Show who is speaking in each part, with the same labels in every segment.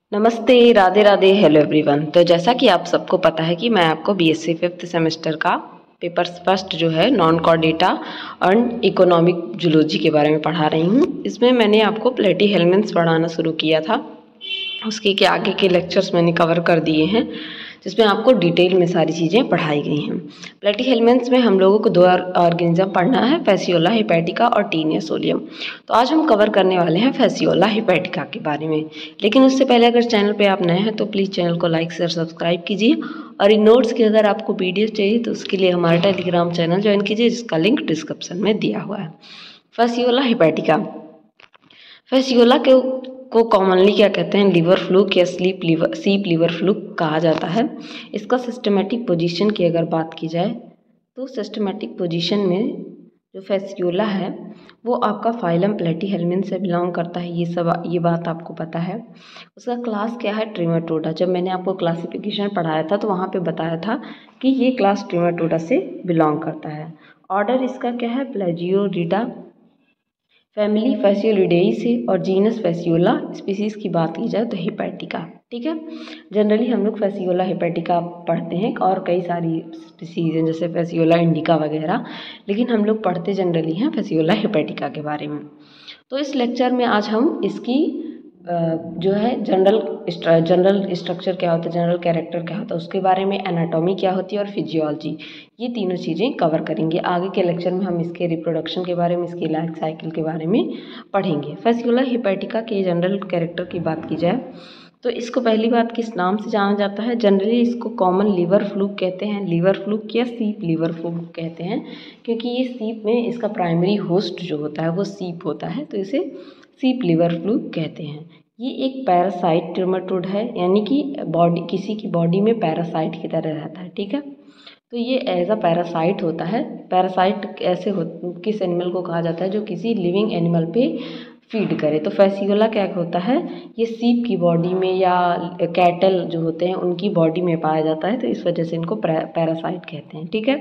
Speaker 1: नमस्ते, Radhe Radhe, hello everyone. तो जैसा कि आप सबको पता है कि मैं आपको बीएससी फिफ्थ सेमेस्टर का पेपर फर्स्ट जो है non chordata and economic zoology के बारे में पढ़ा रही हूँ। इसमें मैंने आपको प्लेटीहेल्मिन्थ्स पढ़ाना शुरू किया था, उसके के आगे के लेक्चर्स मैंने कवर कर दिए हैं, जिसमें आपको डिटेल में सारी चीज़ें पढ़ाई गई हैं। प्लेटीहेल्मिन्थ्स में हम लोगों को दो ऑर्गेनिज्म पढ़ना है, फेसियोला हेपेटिका और टीनिया सोलियम। तो आज हम कवर करने वाले हैं फेसियोला हेपेटिका के बारे में। लेकिन उससे पहले अगर चैनल पे आप नए हैं तो प्लीज़ चैनल को लाइक शेयर सब्सक्राइब कीजिए, और इन नोट्स की अगर आपको पीडीएफ चाहिए तो उसके लिए हमारा टेलीग्राम चैनल ज्वाइन कीजिए, जिसका लिंक डिस्क्रिप्शन में दिया हुआ है। फेसियोला हेपेटिका, फेसियोला को कॉमनली क्या कहते हैं, लिवर फ्लूक या सीप लिवर फ्लूक कहा जाता है। इसका सिस्टमेटिक पोजीशन की अगर बात की जाए तो सिस्टमेटिक पोजीशन में जो फेसियोला है वो आपका फाइलम प्लेटीहेल्मिन्थ से बिलोंग करता है। ये बात आपको पता है। उसका क्लास क्या है, ट्रिमेटोडा। जब मैंने आपको क्लासिफिकेशन पढ़ाया था तो वहाँ पे बताया था कि ये क्लास ट्रिमेटोडा से बिलोंग करता है। ऑर्डर इसका क्या है, प्लेजियोरिडा, फैमिली फेसियोलिडेई से, और जीनस फेसियोला। स्पीसीज़ की बात की जाए तो हेपेटिका। ठीक है, जनरली हम लोग फेसियोला हेपेटिका पढ़ते हैं, और कई सारी स्पीसीज़ हैं जैसे फेसियोला इंडिका वगैरह, लेकिन हम लोग पढ़ते जनरली हैं फेसियोला हेपेटिका के बारे में। तो इस लेक्चर में आज हम इसकी जो है जनरल स्ट्रक्चर क्या होता है, जनरल कैरेक्टर क्या होता है, उसके बारे में, एनाटॉमी क्या होती है और फिजियोलॉजी, ये तीनों चीज़ें कवर करेंगे। आगे के लेक्चर में हम इसके रिप्रोडक्शन के बारे में, इसकी लाइफ साइकिल के बारे में पढ़ेंगे। फेसियोला हेपेटिका के जनरल कैरेक्टर की बात की जाए तो इसको पहली बात किस नाम से जाना जाता है, जनरली इसको कॉमन लिवर फ्लूक कहते हैं, लिवर फ्लूक या सीप लिवर फ्लूक कहते हैं, क्योंकि ये सीप में इसका प्राइमरी होस्ट जो होता है वो सीप होता है, तो इसे सीप लिवर फ्लूक कहते हैं। ये एक पैरासाइट ट्रिमेटोड है, यानी कि किसी की बॉडी में पैरासाइट की तरह रहता है। ठीक है, तो ये एज अ पैरासाइट होता है। पैरासाइट ऐसे किस एनिमल को कहा जाता है जो किसी लिविंग एनिमल पे फीड करे। तो फेसियोला क्या होता है, ये सीप की बॉडी में या कैटल जो होते हैं उनकी बॉडी में पाया जाता है, तो इस वजह से इनको पैरासाइट कहते हैं। ठीक है,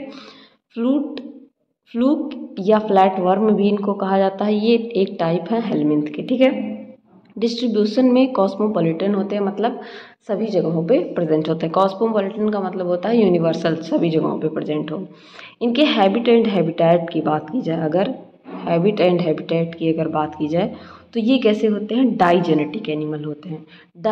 Speaker 1: फ्लूक या फ्लैट वर्म भी इनको कहा जाता है। ये एक टाइप है हेलमिंथ के। ठीक है, डिस्ट्रीब्यूशन में कॉस्मोपॉलिटन होते हैं, मतलब सभी जगहों पे प्रेजेंट होते हैं। कॉस्मोपॉलिटन का मतलब होता है यूनिवर्सल, सभी जगहों पे प्रेजेंट हो। इनके हैबिट एंड हैबिटेट की बात की जाए, अगर हैबिट एंड हैबिटेट की अगर बात की जाए तो ये कैसे होते हैं, डाइजेनेटिक एनिमल होते हैं।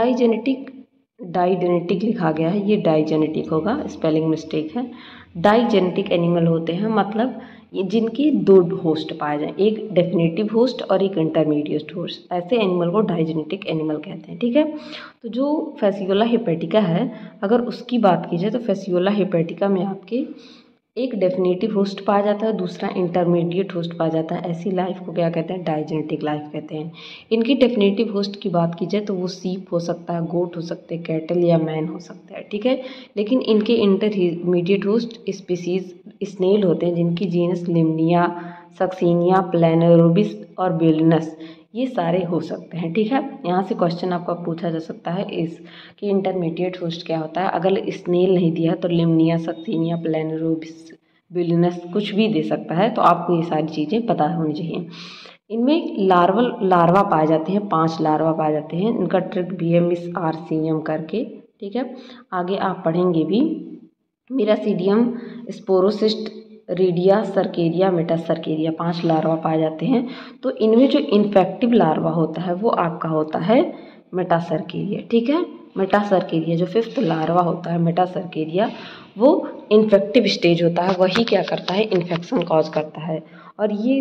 Speaker 1: डाइजेनेटिक लिखा गया है, ये डाइजेनेटिक होगा, स्पेलिंग मिस्टेक है। डाइजेनेटिक एनिमल होते हैं, मतलब ये जिनके दो होस्ट पाए जाएं, एक डेफिनेटिव होस्ट और एक इंटरमीडिएट होस्ट, ऐसे एनिमल को डाइजेनेटिक एनिमल कहते हैं। ठीक है, तो जो फेसियोला हेपेटिका है, अगर उसकी बात की जाए तो फेसियोला हेपेटिका में आपके एक डेफिनेटिव होस्ट पाया जाता है, दूसरा इंटरमीडिएट होस्ट पाया जाता है। ऐसी लाइफ को क्या कहते हैं, डाइजेनेटिक लाइफ कहते हैं। इनकी डेफिनेटिव होस्ट की बात की जाए तो वो सीप हो सकता है, गोट हो सकते हैं, कैटल या मैन हो सकता है। ठीक है, लेकिन इनके इंटरमीडिएट होस्ट स्पीसीज स्नेल होते हैं, जिनकी जीनस लिम्निया, सक्सीनिया, प्लेनरोबिस और बेलिनस, ये सारे हो सकते हैं। ठीक है, यहाँ से क्वेश्चन आपका पूछा जा सकता है इस कि इंटरमीडिएट होस्ट क्या होता है। अगर स्नेल नहीं दिया तो लिम्निया, सक्सीनिया, प्लेनरोबिस, बिलिनस कुछ भी दे सकता है, तो आपको ये सारी चीज़ें पता होनी चाहिए। इनमें लार्वा पाए जाते हैं, 5 लार्वा पाए जाते हैं। इनका ट्रिक भी है मिस आर्सीनियम करके। ठीक है, आगे आप पढ़ेंगे भी। Miracidium, sporocyst, redia, cercaria, metacercaria, 5 larva पाए जाते हैं। तो इनमें जो इन्फेक्टिव लार्वा होता है वो आपका होता है मेटासर्केरिया। ठीक है, मेटासर्केरिया जो 5th लार्वा होता है मेटासर्केरिया, वो इन्फेक्टिव स्टेज होता है, वही क्या करता है, इन्फेक्शन कॉज करता है। और ये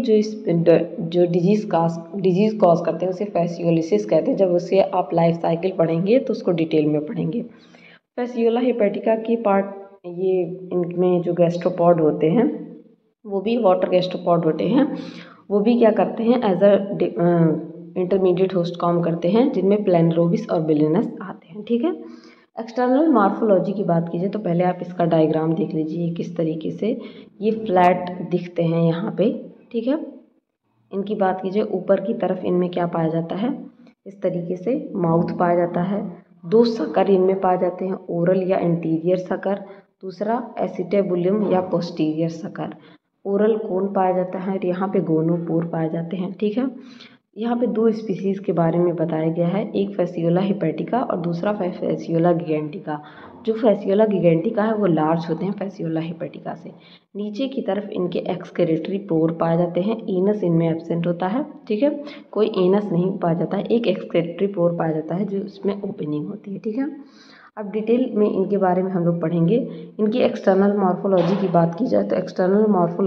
Speaker 1: जो डिजीज़ कॉज करते हैं उसे फेसियोलिसिस कहते हैं। जब उसे आप लाइफ साइकिल पढ़ेंगे तो उसको डिटेल में पढ़ेंगे। फेसियोला हेपेटिका की पार्ट, ये इनमें जो गैस्ट्रोपॉड होते हैं वो भी वाटर गैस्ट्रोपॉड होते हैं, वो भी क्या करते हैं, एज अ इंटरमीडिएट होस्ट काम करते हैं, जिनमें प्लेनरोबिस और बिलिनस आते हैं। ठीक है, एक्सटर्नल मार्फोलॉजी की बात कीजिए तो पहले आप इसका डायग्राम देख लीजिए किस तरीके से ये फ्लैट दिखते हैं यहाँ पे। ठीक है, इनकी बात कीजिए ऊपर की तरफ इनमें क्या पाया जाता है, इस तरीके से माउथ पाया जाता है। 2 सकर इनमें पाए जाते हैं, ओरल या एंटीरियर सकर, दूसरा एसिटेबुलम या पोस्टीरियर सकर। ओरल कोन पाया जाता है और यहाँ पे गोनोपोर पाए जाते हैं। ठीक है, यहाँ पे दो स्पीसीज़ के बारे में बताया गया है, एक फैसियोला हिपैटिका और दूसरा फैसियोला गिगेंटिका। जो फैसियोला गिगेंटिका है वो लार्ज होते हैं फैसियोला हिपैटिका से। नीचे की तरफ इनके एक्सक्रेटरी पोर पाए जाते हैं, एनस इनमें एब्सेंट होता है, ठीक है, कोई एनस नहीं पाया जाता है, एक एक्सक्रेटरी पोर पाया जाता है जो उसमें ओपनिंग होती है, ठीक है। अब डिटेल में इनके बारे में हम लोग पढ़ेंगे। इनकी एक्सटर्नल मॉर्फोलॉजी की बात की जाए तो एक्सटर्नल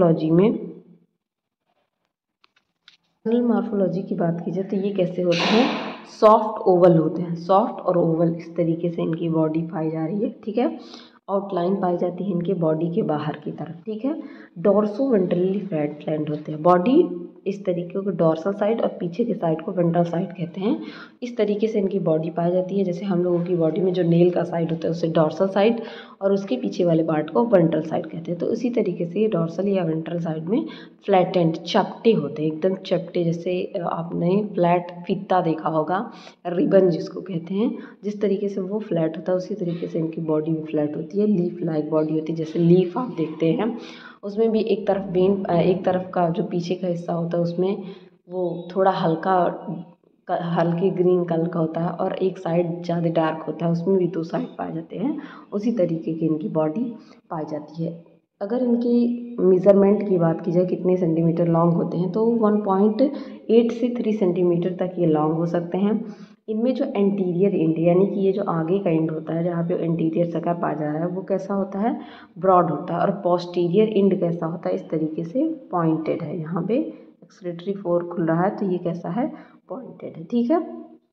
Speaker 1: मॉर्फोलॉजी की बात की जाए तो ये कैसे होते हैं, सॉफ्ट ओवल होते हैं, सॉफ्ट और ओवल इस तरीके से इनकी बॉडी पाई जा रही है, ठीक है। आउटलाइन पाई जाती है इनके बॉडी के बाहर की तरफ, ठीक है। डॉर्सो वेंट्रली फ्लैट होते हैं, बॉडी इस तरीके को डॉर्सल साइड और पीछे के साइड को वेंट्रल साइड कहते हैं। इस तरीके से इनकी बॉडी पाई जाती है, जैसे हम लोगों की बॉडी में जो नेल का साइड होता है उसे डॉर्सल साइड और उसके पीछे वाले पार्ट को वेंट्रल साइड कहते हैं। तो उसी तरीके से ये डॉर्सल या वेंट्रल साइड में फ्लैटेंड चपटे होते हैं, एकदम चपटे, जैसे आपने फ्लैट फीता देखा होगा, रिबन जिसको कहते हैं, जिस तरीके से वो फ्लैट होता है उसी तरीके से इनकी बॉडी भी फ्लैट होती है, लीफ लाइक बॉडी होती है। जैसे लीफ आप देखते हैं उसमें भी एक तरफ का जो पीछे का हिस्सा होता है उसमें वो थोड़ा हल्के ग्रीन कलर का होता है और एक साइड ज़्यादा डार्क होता है, उसमें भी दो साइड पाए जाते हैं, उसी तरीके की इनकी बॉडी पाई जाती है। अगर इनकी मेज़रमेंट की बात की जाए कितने सेंटीमीटर लॉन्ग होते हैं तो 1.8 से 3 सेंटीमीटर तक ये लॉन्ग हो सकते हैं। इनमें जो एंटीरियर एंड यानी कि ये जो आगे का एंड होता है जहाँ पे एंटीरियर सका पाया जा रहा है वो कैसा होता है, ब्रॉड होता है, और पोस्टीरियर एंड कैसा होता है, इस तरीके से पॉइंटेड है। यहाँ पे एक्सक्रेटरी फोर खुल रहा है तो ये कैसा है, पॉइंटेड है, ठीक है।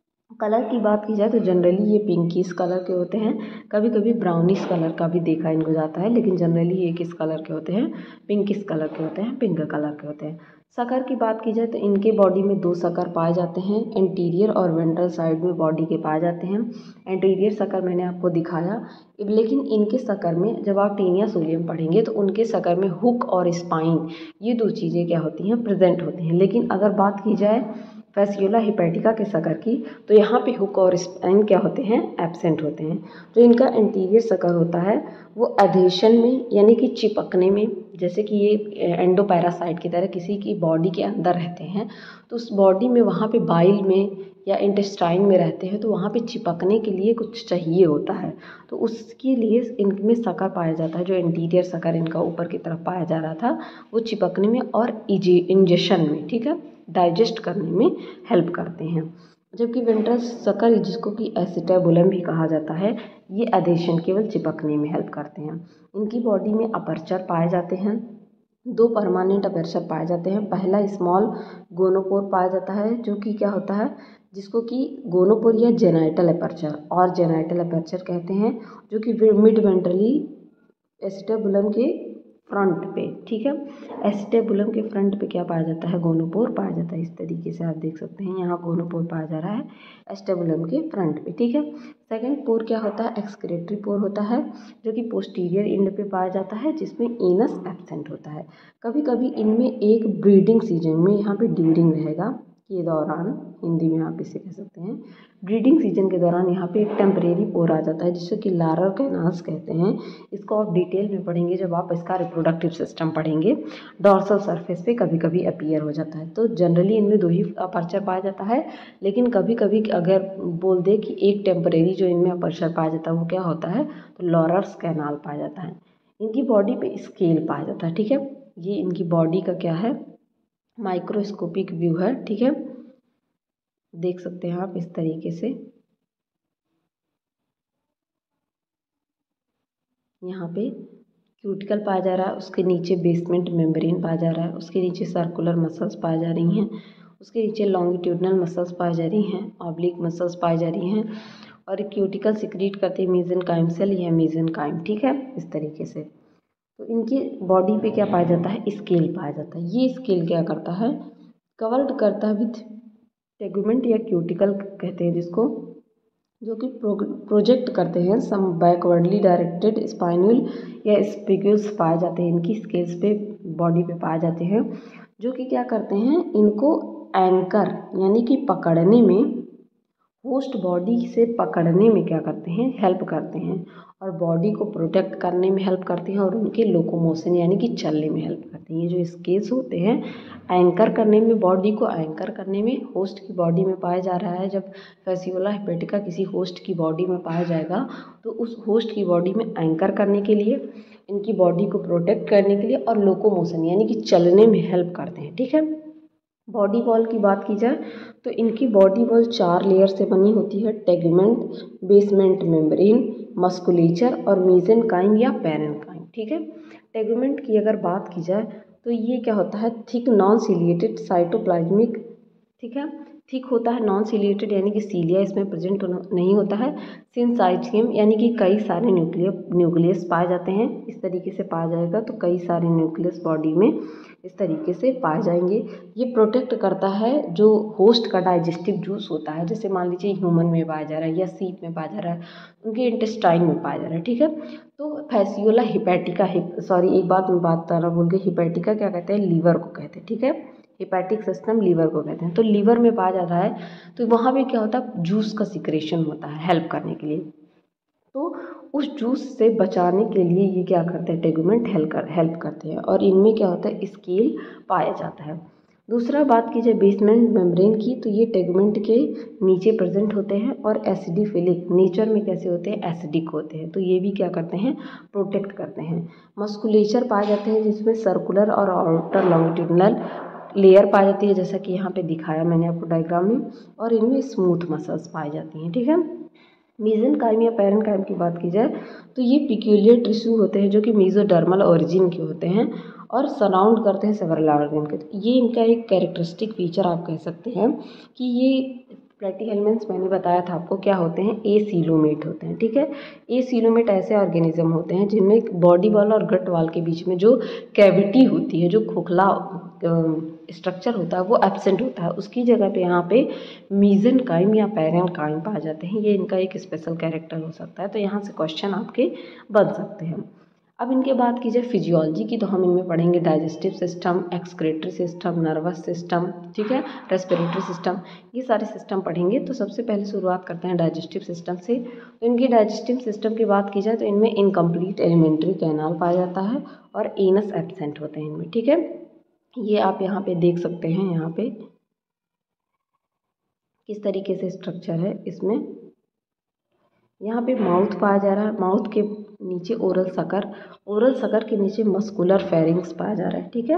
Speaker 1: कलर की बात की जाए तो जनरली ये पिंकिश कलर के होते हैं, कभी कभी ब्राउनिश कलर का भी देखा इनको जाता है, लेकिन जनरली ये किस कलर के होते हैं, पिंकिश कलर के होते हैं, पिंक कलर के होते हैं। सकर की बात की जाए तो इनके बॉडी में दो सकर पाए जाते हैं, एंटीरियर और वेंट्रल साइड में बॉडी के पाए जाते हैं। एंटीरियर सकर मैंने आपको दिखाया, लेकिन इनके सकर में जब आप टीनिया सोलियम पढ़ेंगे तो उनके सकर में हुक और स्पाइन ये दो चीज़ें क्या होती हैं, प्रेजेंट होती हैं। लेकिन अगर बात की जाए फैसियोला हिपैटिका के सकर की तो यहाँ पे हुक और स्पाइन क्या होते हैं, एब्सेंट होते हैं। जो इनका एंटीरियर सकर होता है वो एधेशन में यानी कि चिपकने में, जैसे कि ये एंडोपैरासाइट की तरह किसी की बॉडी के अंदर रहते हैं तो उस बॉडी में वहाँ पे बाइल में या इंटेस्टाइन में रहते हैं तो वहाँ पे चिपकने के लिए कुछ चाहिए होता है, तो उसके लिए इनमें सकर पाया जाता है। जो एंटीरियर सकर इनका ऊपर की तरफ पाया जा रहा था वो चिपकने में और इंजेक्शन में, ठीक है, डाइजेस्ट करने में हेल्प करते हैं। जबकि वेंट्रल सकर जिसको कि एसिटाबुलम भी कहा जाता है ये एडेशन केवल चिपकने में हेल्प करते हैं। इनकी बॉडी में अपर्चर पाए जाते हैं, दो परमानेंट अपर्चर पाए जाते हैं। पहला स्मॉल गोनोपोर पाया जाता है जो कि क्या होता है, जिसको कि गोनोपोर या जेनाइटल अपर्चर और जेनाइटल अपर्चर कहते हैं, जो कि मिड वेंट्रली एसिटाबुलम के फ्रंट पे, ठीक है, एसिटाबुलम के फ्रंट पे क्या पाया जाता है, गोनोपोर पाया जाता है। इस तरीके से आप देख सकते हैं यहाँ गोनोपोर पाया जा रहा है एसिटाबुलम के फ्रंट पे, ठीक है। सेकंड पोर क्या होता है, एक्सक्रेटरी पोर होता है जो कि पोस्टीरियर एंड पे पाया जाता है, जिसमें एनस एब्सेंट होता है। कभी कभी इनमें एक ब्रीडिंग सीजन में यहाँ पे ड्यूरिंग रहेगा के दौरान, हिंदी में आप इसे कह सकते हैं, ब्रीडिंग सीजन के दौरान यहाँ पे एक टेम्परेरी पोर आ जाता है जिसको कि लारल कैनाल्स कहते हैं। इसको आप डिटेल में पढ़ेंगे जब आप इसका रिप्रोडक्टिव सिस्टम पढ़ेंगे। डॉर्सल सरफेस पे कभी कभी अपीयर हो जाता है। तो जनरली इनमें दो ही अपर्चर पाया जाता है, लेकिन कभी कभी अगर बोल दे कि एक टेम्परेरी जो इनमें अपर्चर पाया जाता है वो क्या होता है, तो लॉरल्स कैनाल पाया जाता है। इनकी बॉडी पे स्केल पाया जाता है, ठीक है। ये इनकी बॉडी का क्या है, माइक्रोस्कोपिक व्यू है, ठीक है, देख सकते हैं आप इस तरीके से। यहाँ पे क्यूटिकल पाया जा रहा है, उसके नीचे बेसमेंट मेम्ब्रेन पाया जा रहा है, उसके नीचे सर्कुलर मसल्स पाई जा रही हैं, उसके नीचे लॉन्गिट्यूडनल मसल्स पाई जा रही हैं, ऑब्लिक मसल्स पाई जा रही हैं, और क्यूटिकल सिक्रीट करते हैं मेसेनकाइम सेल या मेसेनकाइम, ठीक है, इस तरीके से। तो इनकी बॉडी पे क्या पाया जाता है, स्केल पाया जाता है। ये स्केल क्या करता है, कवर्ड करता है विथ टेगुमेंट या क्यूटिकल कहते हैं जिसको, जो कि प्रोजेक्ट करते हैं सम बैकवर्डली डायरेक्टेड स्पाइनल या स्पिक्यूल्स पाए जाते हैं इनकी स्केल्स पे, बॉडी पे पाए जाते हैं, जो कि क्या करते हैं, इनको एंकर यानी कि पकड़ने में होस्ट बॉडी से पकड़ने में क्या करते हैं, हेल्प करते हैं, और बॉडी को प्रोटेक्ट करने में हेल्प करते हैं, और उनके लोकोमोशन यानी कि चलने में हेल्प करते हैं। ये जो स्केल्स होते हैं एंकर करने में, बॉडी को एंकर करने में होस्ट की बॉडी में पाया जा रहा है। जब फैसियोला हेपेटिका किसी होस्ट की बॉडी में पाया जाएगा तो उस होस्ट की बॉडी में एंकर करने के लिए, इनकी बॉडी को प्रोटेक्ट करने के लिए, और लोकोमोशन यानी कि चलने में हेल्प करते हैं। ठीक है, बॉडी वॉल की बात की जाए तो इनकी बॉडी वॉल 4 लेयर से बनी होती है, टेगमेंट, बेसमेंट मेम्ब्रेन, मस्कुलेचर और मेसेनकाइम या पैरेन्काइम। ठीक है, टेगमेंट की अगर बात की जाए तो ये क्या होता है, थिक नॉन सिलिएटेड साइटोप्लाज्मिक, ठीक है, थिक होता है, नॉन सिलिएटेड यानी कि सीलिया इसमें प्रेजेंट नहीं होता है, सिनसाइटियम यानी कि कई सारे न्यूक्लियस पाए जाते हैं। इस तरीके से पाया जाएगा तो कई सारे न्यूक्लियस बॉडी में इस तरीके से पाए जाएंगे। ये प्रोटेक्ट करता है जो होस्ट का डाइजेस्टिव जूस होता है, जैसे मान लीजिए ह्यूमन में पाया जा रहा है या सीप में पाया जा रहा है, उनके इंटेस्टाइन में पाया जा रहा है। ठीक है, तो फैसियोला हिपैटिका, एक बात मैं बात कर रहा बोल के, हिपैटिका क्या कहते हैं, लीवर को कहते हैं। ठीक है, हिपैटिक सिस्टम लीवर को कहते हैं। तो लीवर में पाया जाता है तो वहाँ पे क्या होता है, जूस का सिक्रेशन होता है हेल्प करने के लिए। तो उस जूस से बचाने के लिए ये क्या करते हैं, टेगुमेंट हेल्प करते हैं, और इनमें क्या होता है, स्केल पाया जाता है। दूसरा बात की जाए बेसमेंट मेम्ब्रेन की, तो ये टेगमेंट के नीचे प्रेजेंट होते हैं और एसिडिफिलिक नेचर में कैसे होते हैं, एसिडिक होते हैं। तो ये भी क्या करते हैं, प्रोटेक्ट करते हैं। मस्कुलेचर पाए जाते हैं जिसमें सर्कुलर और आउटर लॉन्गिट्यूडनल लेयर पाई जाती है, जैसा कि यहाँ पे दिखाया मैंने आपको डायग्राम में, और इनमें स्मूथ मसल्स पाई जाती हैं। ठीक है, मेसेनकाइम या पैरेन्काइम की बात की जाए तो ये पिक्यूलियर टिश्यू होते हैं जो कि मेसोडर्मल ओरिजिन के होते हैं और सराउंड करते हैं सेवरल ऑर्गन के। तो ये इनका एक कैरेक्टरिस्टिक फीचर आप कह सकते हैं कि ये प्लेटीहेल्मिन्थ्स मैंने बताया था आपको क्या होते हैं, एसीलोमेट होते हैं। ठीक है, एसीलोमेट ऐसे ऑर्गेनिज्म होते हैं जिनमें बॉडी वॉल और गट वॉल के बीच में जो कैविटी होती है, जो खोखला स्ट्रक्चर होता है वो एब्सेंट होता है, उसकी जगह पे यहाँ पे मेसेनकाइम या पैरेन्काइम पाए जाते हैं। ये इनका एक स्पेशल कैरेक्टर हो सकता है, तो यहाँ से क्वेश्चन आपके बन सकते हैं। अब इनके बात की जाए फिजियोलॉजी की, तो हम इनमें पढ़ेंगे digestive system, excretory system, nervous system, ठीक है, रेस्पिरेटरी सिस्टम, ये सारे सिस्टम पढ़ेंगे। तो सबसे पहले शुरुआत करते हैं डाइजेस्टिव सिस्टम से। तो इनकी डाइजेस्टिव सिस्टम की बात की जाए तो इनमें इनकम्प्लीट एलिमेंट्री कैनाल पाया जाता है और एनस एब्सेंट होते हैं इनमें। ठीक है, ये आप यहाँ पे देख सकते हैं, यहाँ पे किस तरीके से स्ट्रक्चर है इसमें। यहाँ पे माउथ पाया जा रहा है, माउथ के नीचे ओरल सकर के नीचे मस्कुलर फेरिंग्स पाया जा रहा है। ठीक है,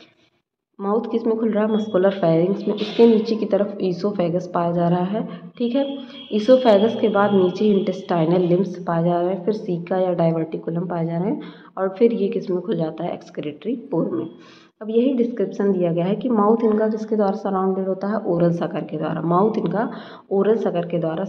Speaker 1: माउथ किस में खुल रहा है, मस्कुलर फेरिंग्स में, इसके नीचे की तरफ ईसोफेगस पाया जा रहा है। ठीक है, ईसोफेगस के बाद नीचे इंटेस्टाइनल लिम्स पाया जा रहा है, फिर सीका या डाइवर्टिकुलम पाया जा रहा है, और फिर ये किस में खुल जाता है, एक्सक्रीटरी पोर में। अब यही डिस्क्रिप्शन दिया गया है कि माउथ इनका किसके द्वारा सराउंडेड होता है, ओरल सकर के द्वारा। माउथ इनका ओरल सकर के द्वारा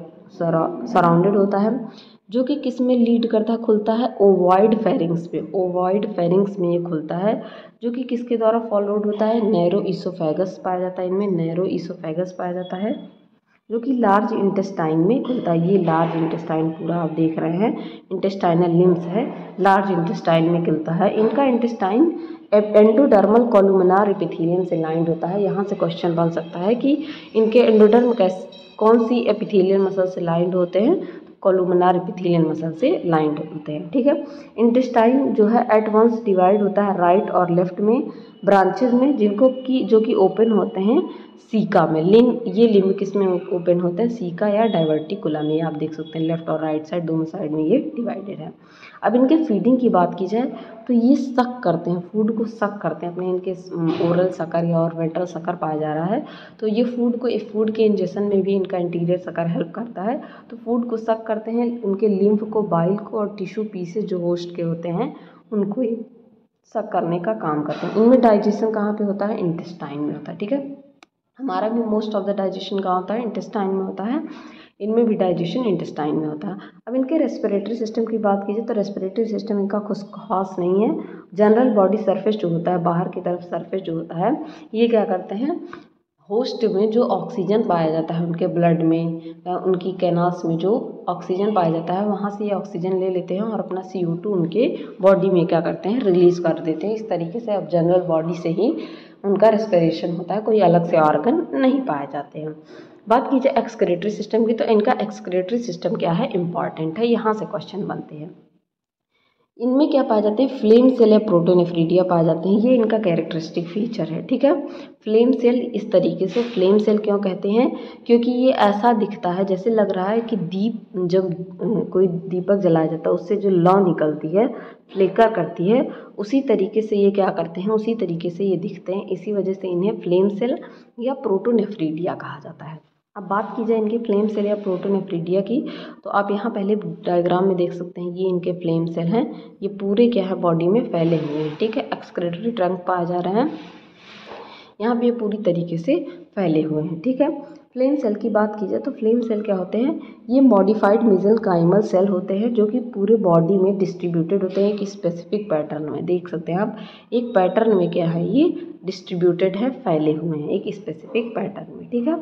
Speaker 1: सराउंडेड होता है, जो कि किस में लीड करता है, खुलता है ओवॉइड फेरिंग्स पे, ओवॉइड फेरिंग्स में ये खुलता है, जो कि किसके द्वारा फॉलोड होता है, नैरो ईसोफेगस पाया जाता है, इनमें नैरो ईसोफेगस पाया जाता है, जो कि लार्ज इंटेस्टाइन में खुलता है। ये लार्ज इंटेस्टाइन पूरा आप देख रहे हैं, इंटेस्टाइनल लिम्स है, लार्ज इंटेस्टाइन में खुलता है। इनका इंटेस्टाइन एंडोडर्मल कोलुमिनार एपिथेलियम से लाइंड होता है। यहाँ से क्वेश्चन बन सकता है कि इनके एंडोडर्म कौन सी एपिथेलियल मसल से लाइंड होते हैं, कोलुमिनार एपिथेलियल मसल से लाइंड होते हैं। ठीक है, इंटेस्टाइन जो है एट वंस डिवाइड होता है राइट और लेफ्ट में ब्रांचेज में, जो कि ओपन होते हैं सीका में। ये लिम्ब किस में ओपन होते हैं, सीका या डाइवर्टिकुलम में। आप देख सकते हैं लेफ्ट और राइट साइड दोनों साइड में ये डिवाइडेड है। अब इनके फीडिंग की बात की जाए तो ये सक करते हैं, फूड को सक करते हैं अपने, इनके ओरल सकर या और वेंट्रल सकर पाया जा रहा है। तो ये फूड के इंजेक्शन में भी इनका इंटीरियर सकर हेल्प करता है। तो फूड को सक करते हैं, उनके लिम्फ को, बाइल को और टिश्यू पीसेज जो होस्ट के होते हैं उनको ये सक करने का काम करते हैं। इनमें डाइजेशन कहाँ पे होता है, इंटेस्टाइन में होता है। ठीक है, हमारा भी मोस्ट ऑफ द डाइजेशन कहाँ होता है, इंटेस्टाइन में होता है, इनमें भी डाइजेशन इंटेस्टाइन में होता है। अब इनके रेस्पिरेटरी सिस्टम की बात कीजिए तो रेस्पिरेटरी सिस्टम इनका कुछ खास नहीं है। जनरल बॉडी सरफेस जो होता है, बाहर की तरफ सरफेस जो होता है, ये क्या करते हैं, होस्ट में जो ऑक्सीजन पाया जाता है उनके ब्लड में या उनकी कैनाल्स में जो ऑक्सीजन पाया जाता है, वहाँ से ये ऑक्सीजन ले लेते हैं और अपना CO2 उनके बॉडी में क्या करते हैं, रिलीज़ कर देते हैं। इस तरीके से अब जनरल बॉडी से ही उनका रेस्पिरेशन होता है, कोई अलग से ऑर्गन नहीं पाए जाते हैं। बात की जाए एक्सक्रीटरी सिस्टम की, तो इनका एक्सक्रीटरी सिस्टम क्या है, इम्पॉर्टेंट है, यहाँ से क्वेश्चन बनते हैं। इनमें क्या पाए जाते हैं, फ्लेम सेल या प्रोटोनेफ्रीडिया पाए जाते हैं, ये इनका कैरेक्टरिस्टिक फीचर है, ठीक है। फ्लेम सेल इस तरीके से, फ्लेम सेल क्यों कहते हैं, क्योंकि ये ऐसा दिखता है जैसे लग रहा है कि दीप, जब कोई दीपक जलाया जाता है उससे जो लौ निकलती है, फ्लेकर करती है, उसी तरीके से ये क्या करते हैं, उसी तरीके से ये दिखते हैं, इसी वजह से इन्हें फ्लेम सेल या प्रोटोनेफ्रीडिया कहा जाता है। अब बात की जाए इनके फ्लेम सेल या प्रोटोनेफ्रीडिया की, तो आप यहाँ पहले डायग्राम में देख सकते हैं, ये इनके फ्लेम सेल हैं, ये पूरे क्या है बॉडी में फैले हुए हैं, ठीक है। एक्सक्रीटरी ट्रंक पाए जा रहे हैं, यहाँ पे ये पूरी तरीके से फैले हुए हैं, ठीक है। फ्लेम सेल की बात की जाए तो फ्लेम सेल क्या होते हैं, ये मॉडिफाइड मेसेंकाइमल सेल होते हैं जो कि पूरे बॉडी में डिस्ट्रीब्यूटेड होते हैं एक स्पेसिफिक पैटर्न में। देख सकते हैं आप, एक पैटर्न में क्या है, ये डिस्ट्रीब्यूटेड है, फैले हुए हैं एक स्पेसिफिक पैटर्न में, ठीक है।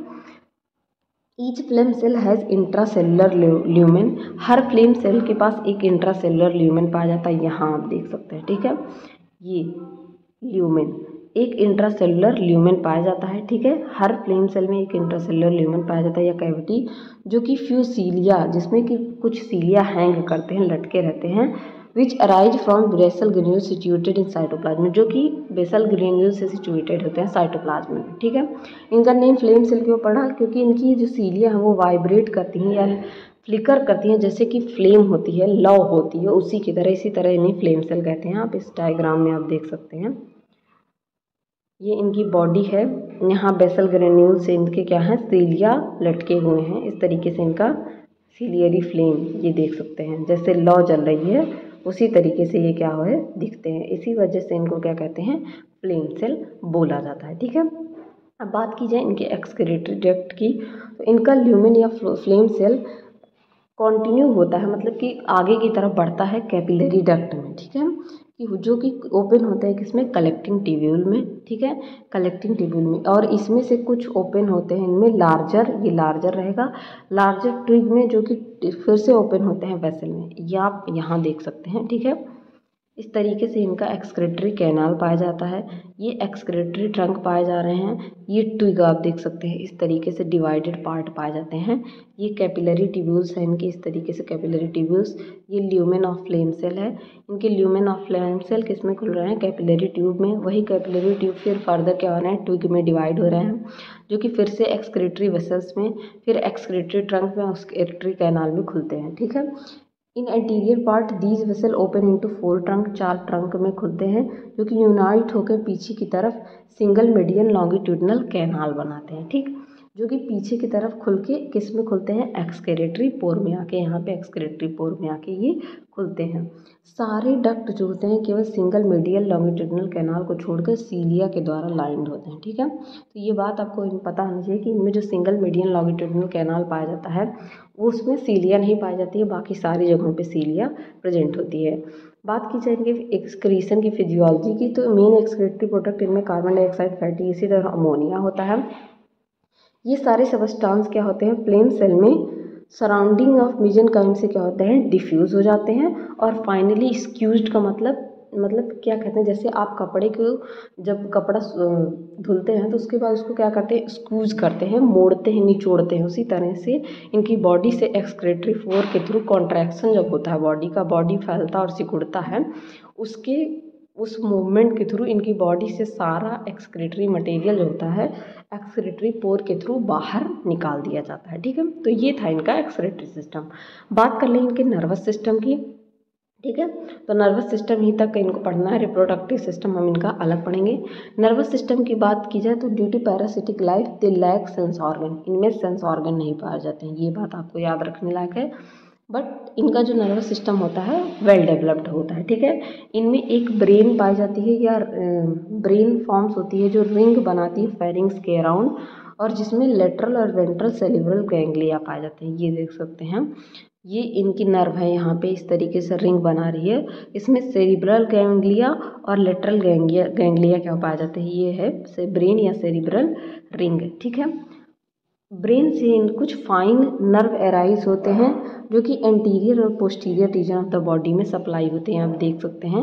Speaker 1: Each flame cell has intracellular lumen, हर फ्लेम सेल के पास एक इंट्रासेलुलर ल्यूमेन पाया जाता है, यहाँ आप देख सकते हैं, ठीक है। ये ल्यूमेन, एक इंट्रासेलुलर ल्यूमेन पाया जाता है, ठीक है। हर फ्लेम सेल में एक इंट्रासेलुलर ल्यूमेन पाया जाता है या कैविटी, जो कि फ्यू सीलिया, जिसमें कि कुछ सीलिया हैंग करते हैं, लटके रहते हैं, which arise from basal granule situated in cytoplasm, जो कि बेसल ग्रेन्यूल से सिचुएटेड होते हैं साइटोप्लाज्म में, ठीक है। इनका नेम फ्लेम सेल क्यों पड़ा, क्योंकि इनकी जो सीलिया है वो वाइब्रेट करती हैं या फ्लिकर करती हैं, जैसे कि फ्लेम होती है, लौ होती है, उसी की तरह, इसी तरह इन्हें फ्लेम सेल कहते हैं। आप इस डायग्राम में आप देख सकते हैं, ये इनकी बॉडी है, यहाँ बेसल ग्रेन्यूल से इनके क्या है, सीलिया लटके हुए हैं, इस तरीके से इनका सीलियरी फ्लेम ये देख सकते हैं, जैसे लौ जल रही है उसी तरीके से ये क्या है दिखते हैं, इसी वजह से इनको क्या कहते हैं, फ्लेम सेल बोला जाता है, ठीक है। अब बात की जाए इनके एक्सक्रीटरी डक्ट की, तो इनका ल्यूमेन या फ्लेम सेल कॉन्टिन्यू होता है, मतलब कि आगे की तरफ बढ़ता है कैपिलरी डक्ट में, ठीक है, कि जो कि ओपन होता है किसमें, कलेक्टिंग ट्यूब्यूल में, ठीक है, कलेक्टिंग ट्यूब्यूल में। और इसमें से कुछ ओपन होते हैं इनमें लार्जर, ये लार्जर रहेगा, लार्जर ट्यूब में, जो कि फिर से ओपन होते हैं वेसल में, ये आप यहाँ देख सकते हैं, ठीक है। इस तरीके से इनका एक्सक्रीटरी कैनाल पाया जाता है, ये एक्सक्रीटरी ट्रंक पाए जा रहे हैं, ये ट्विग आप देख सकते हैं, इस तरीके से डिवाइडेड पार्ट पाए जाते हैं, ये कैपिलरी ट्यूब्यूल्स हैं इनके, इस तरीके से कैपिलरी ट्यूब्यूल्स, ये ल्यूमेन ऑफ फ्लेम सेल है, इनके ल्यूमेन ऑफ फ्लेम सेल किस में खुल रहे हैं, कैपिलरी ट्यूब में, वही कैपिलरी ट्यूब फिर फर्दर क्या हो रहे हैं, ट्विग में डिवाइड हो रहे हैं, जो कि फिर से एक्सक्रीटरी वेसल्स में, फिर एक्सक्रीटरी ट्रंक में, एक्सक्रीटरी कैनाल में खुलते हैं, ठीक है। In anterior part these vessel open into 4 trunk, 4 trunk में खुलते हैं, जो कि यूनाइट होकर पीछे की तरफ सिंगल मीडियन लॉन्गिट्यूडनल कैनाल बनाते हैं, ठीक, जो कि पीछे की तरफ खुल के किस में खुलते हैं, एक्सक्रीटरी पोर में आके, यहाँ पे एक्सक्रीटरी पोर में आके ये खुलते हैं। सारे डक्ट जो होते हैं केवल सिंगल मीडियल लॉन्गिट्यूडनल कैनाल को छोड़कर सीलिया के द्वारा लाइंड होते हैं, ठीक है। तो ये बात आपको पता होनी चाहिए कि इनमें जो सिंगल मीडियन लॉन्गिट्यूडनल कैनाल पाया जाता है वो उसमें सीलिया नहीं पाई जाती है, बाकी सारी जगहों पे सीलिया प्रेजेंट होती है। बात की जाए इनके एक्सक्रीशन की फिजियोलॉजी की, तो मेन एक्सक्रीटरी प्रोडक्ट इनमें कार्बन डाइऑक्साइड, फैटी एसिड और अमोनिया होता है। ये सारे सबस्टांस क्या होते हैं, फ्लेम सेल में सराउंडिंग ऑफ मेसेंकाइम से क्या होते हैं, डिफ्यूज़ हो जाते हैं, और फाइनली स्क्यूज्ड का मतलब क्या कहते हैं, जैसे आप कपड़े को जब कपड़ा धुलते हैं तो उसके बाद उसको क्या करते हैं, स्क्यूज करते हैं, मोड़ते हैं, निचोड़ते हैं, उसी तरह से इनकी बॉडी से एक्सक्रीटरी फोर के थ्रू कॉन्ट्रैक्शन जब होता है बॉडी का, बॉडी फैलता और सिकुड़ता है, उस मूवमेंट के थ्रू इनकी बॉडी से सारा एक्सक्रीटरी मटेरियल जो होता है एक्सक्रीटरी पोर के थ्रू बाहर निकाल दिया जाता है, ठीक है। तो ये था इनका एक्सक्रीटरी सिस्टम। बात कर लें इनके नर्वस सिस्टम की, ठीक है, तो नर्वस सिस्टम ही तक इनको पढ़ना है, रिप्रोडक्टिव सिस्टम हम इनका अलग पढ़ेंगे। नर्वस सिस्टम की बात की जाए तो due to parasitic life they lack sense organ, इनमें सेंस ऑर्गन नहीं पाए जाते हैं, ये बात आपको याद रखने लायक है। बट इनका जो नर्वस सिस्टम होता है वेल डेवलप्ड होता है, ठीक है। इनमें एक ब्रेन पाई जाती है या ब्रेन फॉर्म्स होती है जो रिंग बनाती है फेरिंग्स के अराउंड, और जिसमें लेटरल और वेंट्रल सेरिब्रल गैंग्लिया पाए जाते हैं, ये देख सकते हैं, ये इनकी नर्व है, यहाँ पे इस तरीके से रिंग बना रही है, इसमें सेरिब्रल गैंग्लिया और लेटरल गैंग्लिया क्या पाए जाते हैं, ये है ब्रेन या सेरिब्रल रिंग, ठीक है। ब्रेन से कुछ फाइन नर्व एराइज होते हैं जो कि एंटीरियर और posterior region of the body में सप्लाई होते हैं, आप देख सकते हैं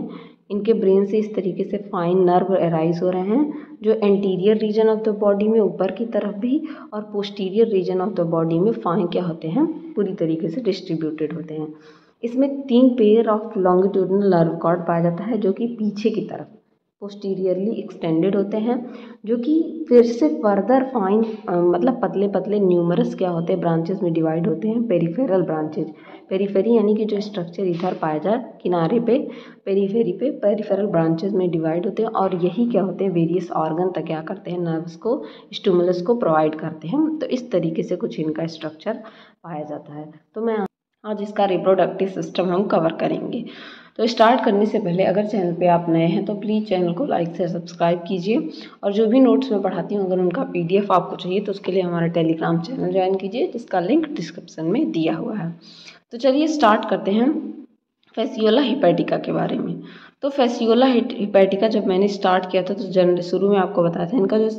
Speaker 1: इनके ब्रेन से इस तरीके से फाइन नर्व अराइज हो रहे हैं जो anterior region of the body में ऊपर की तरफ भी और posterior region of the body में फाइन क्या होते हैं, पूरी तरीके से डिस्ट्रीब्यूटेड होते हैं। इसमें 3 pair of longitudinal nerve cord पाया जाता है जो कि पीछे की तरफ पोस्टीरियरली एक्सटेंडेड होते हैं, जो कि फिर से फर्दर फाइन मतलब पतले पतले न्यूमरस क्या होते हैं ब्रांचेस में डिवाइड होते हैं, पेरिफेरल ब्रांचेज। पेरीफेरी यानी कि जो स्ट्रक्चर इधर पाया जाए किनारे पे, पेरीफेरी पे पेरिफेरल ब्रांचेस में डिवाइड होते हैं और यही क्या होते हैं वेरियस ऑर्गन तक क्या करते हैं, नर्व्स को, स्टिमुलस को प्रोवाइड करते हैं। तो इस तरीके से कुछ इनका स्ट्रक्चर पाया जाता है। तो मैं आज इसका रिप्रोडक्टिव सिस्टम हम कवर करेंगे। तो स्टार्ट करने से पहले अगर चैनल पे आप नए हैं तो प्लीज़ चैनल को लाइक से सब्सक्राइब कीजिए और जो भी नोट्स मैं पढ़ाती हूँ अगर उनका PDF आपको चाहिए तो उसके लिए हमारा टेलीग्राम चैनल ज्वाइन कीजिए जिसका लिंक डिस्क्रिप्शन में दिया हुआ है। तो चलिए स्टार्ट करते हैं फैसियोला हिपैटिका के बारे में। तो फैसियोला हिपैटिका जब मैंने स्टार्ट किया था तो शुरू में आपको बताया था इनका जो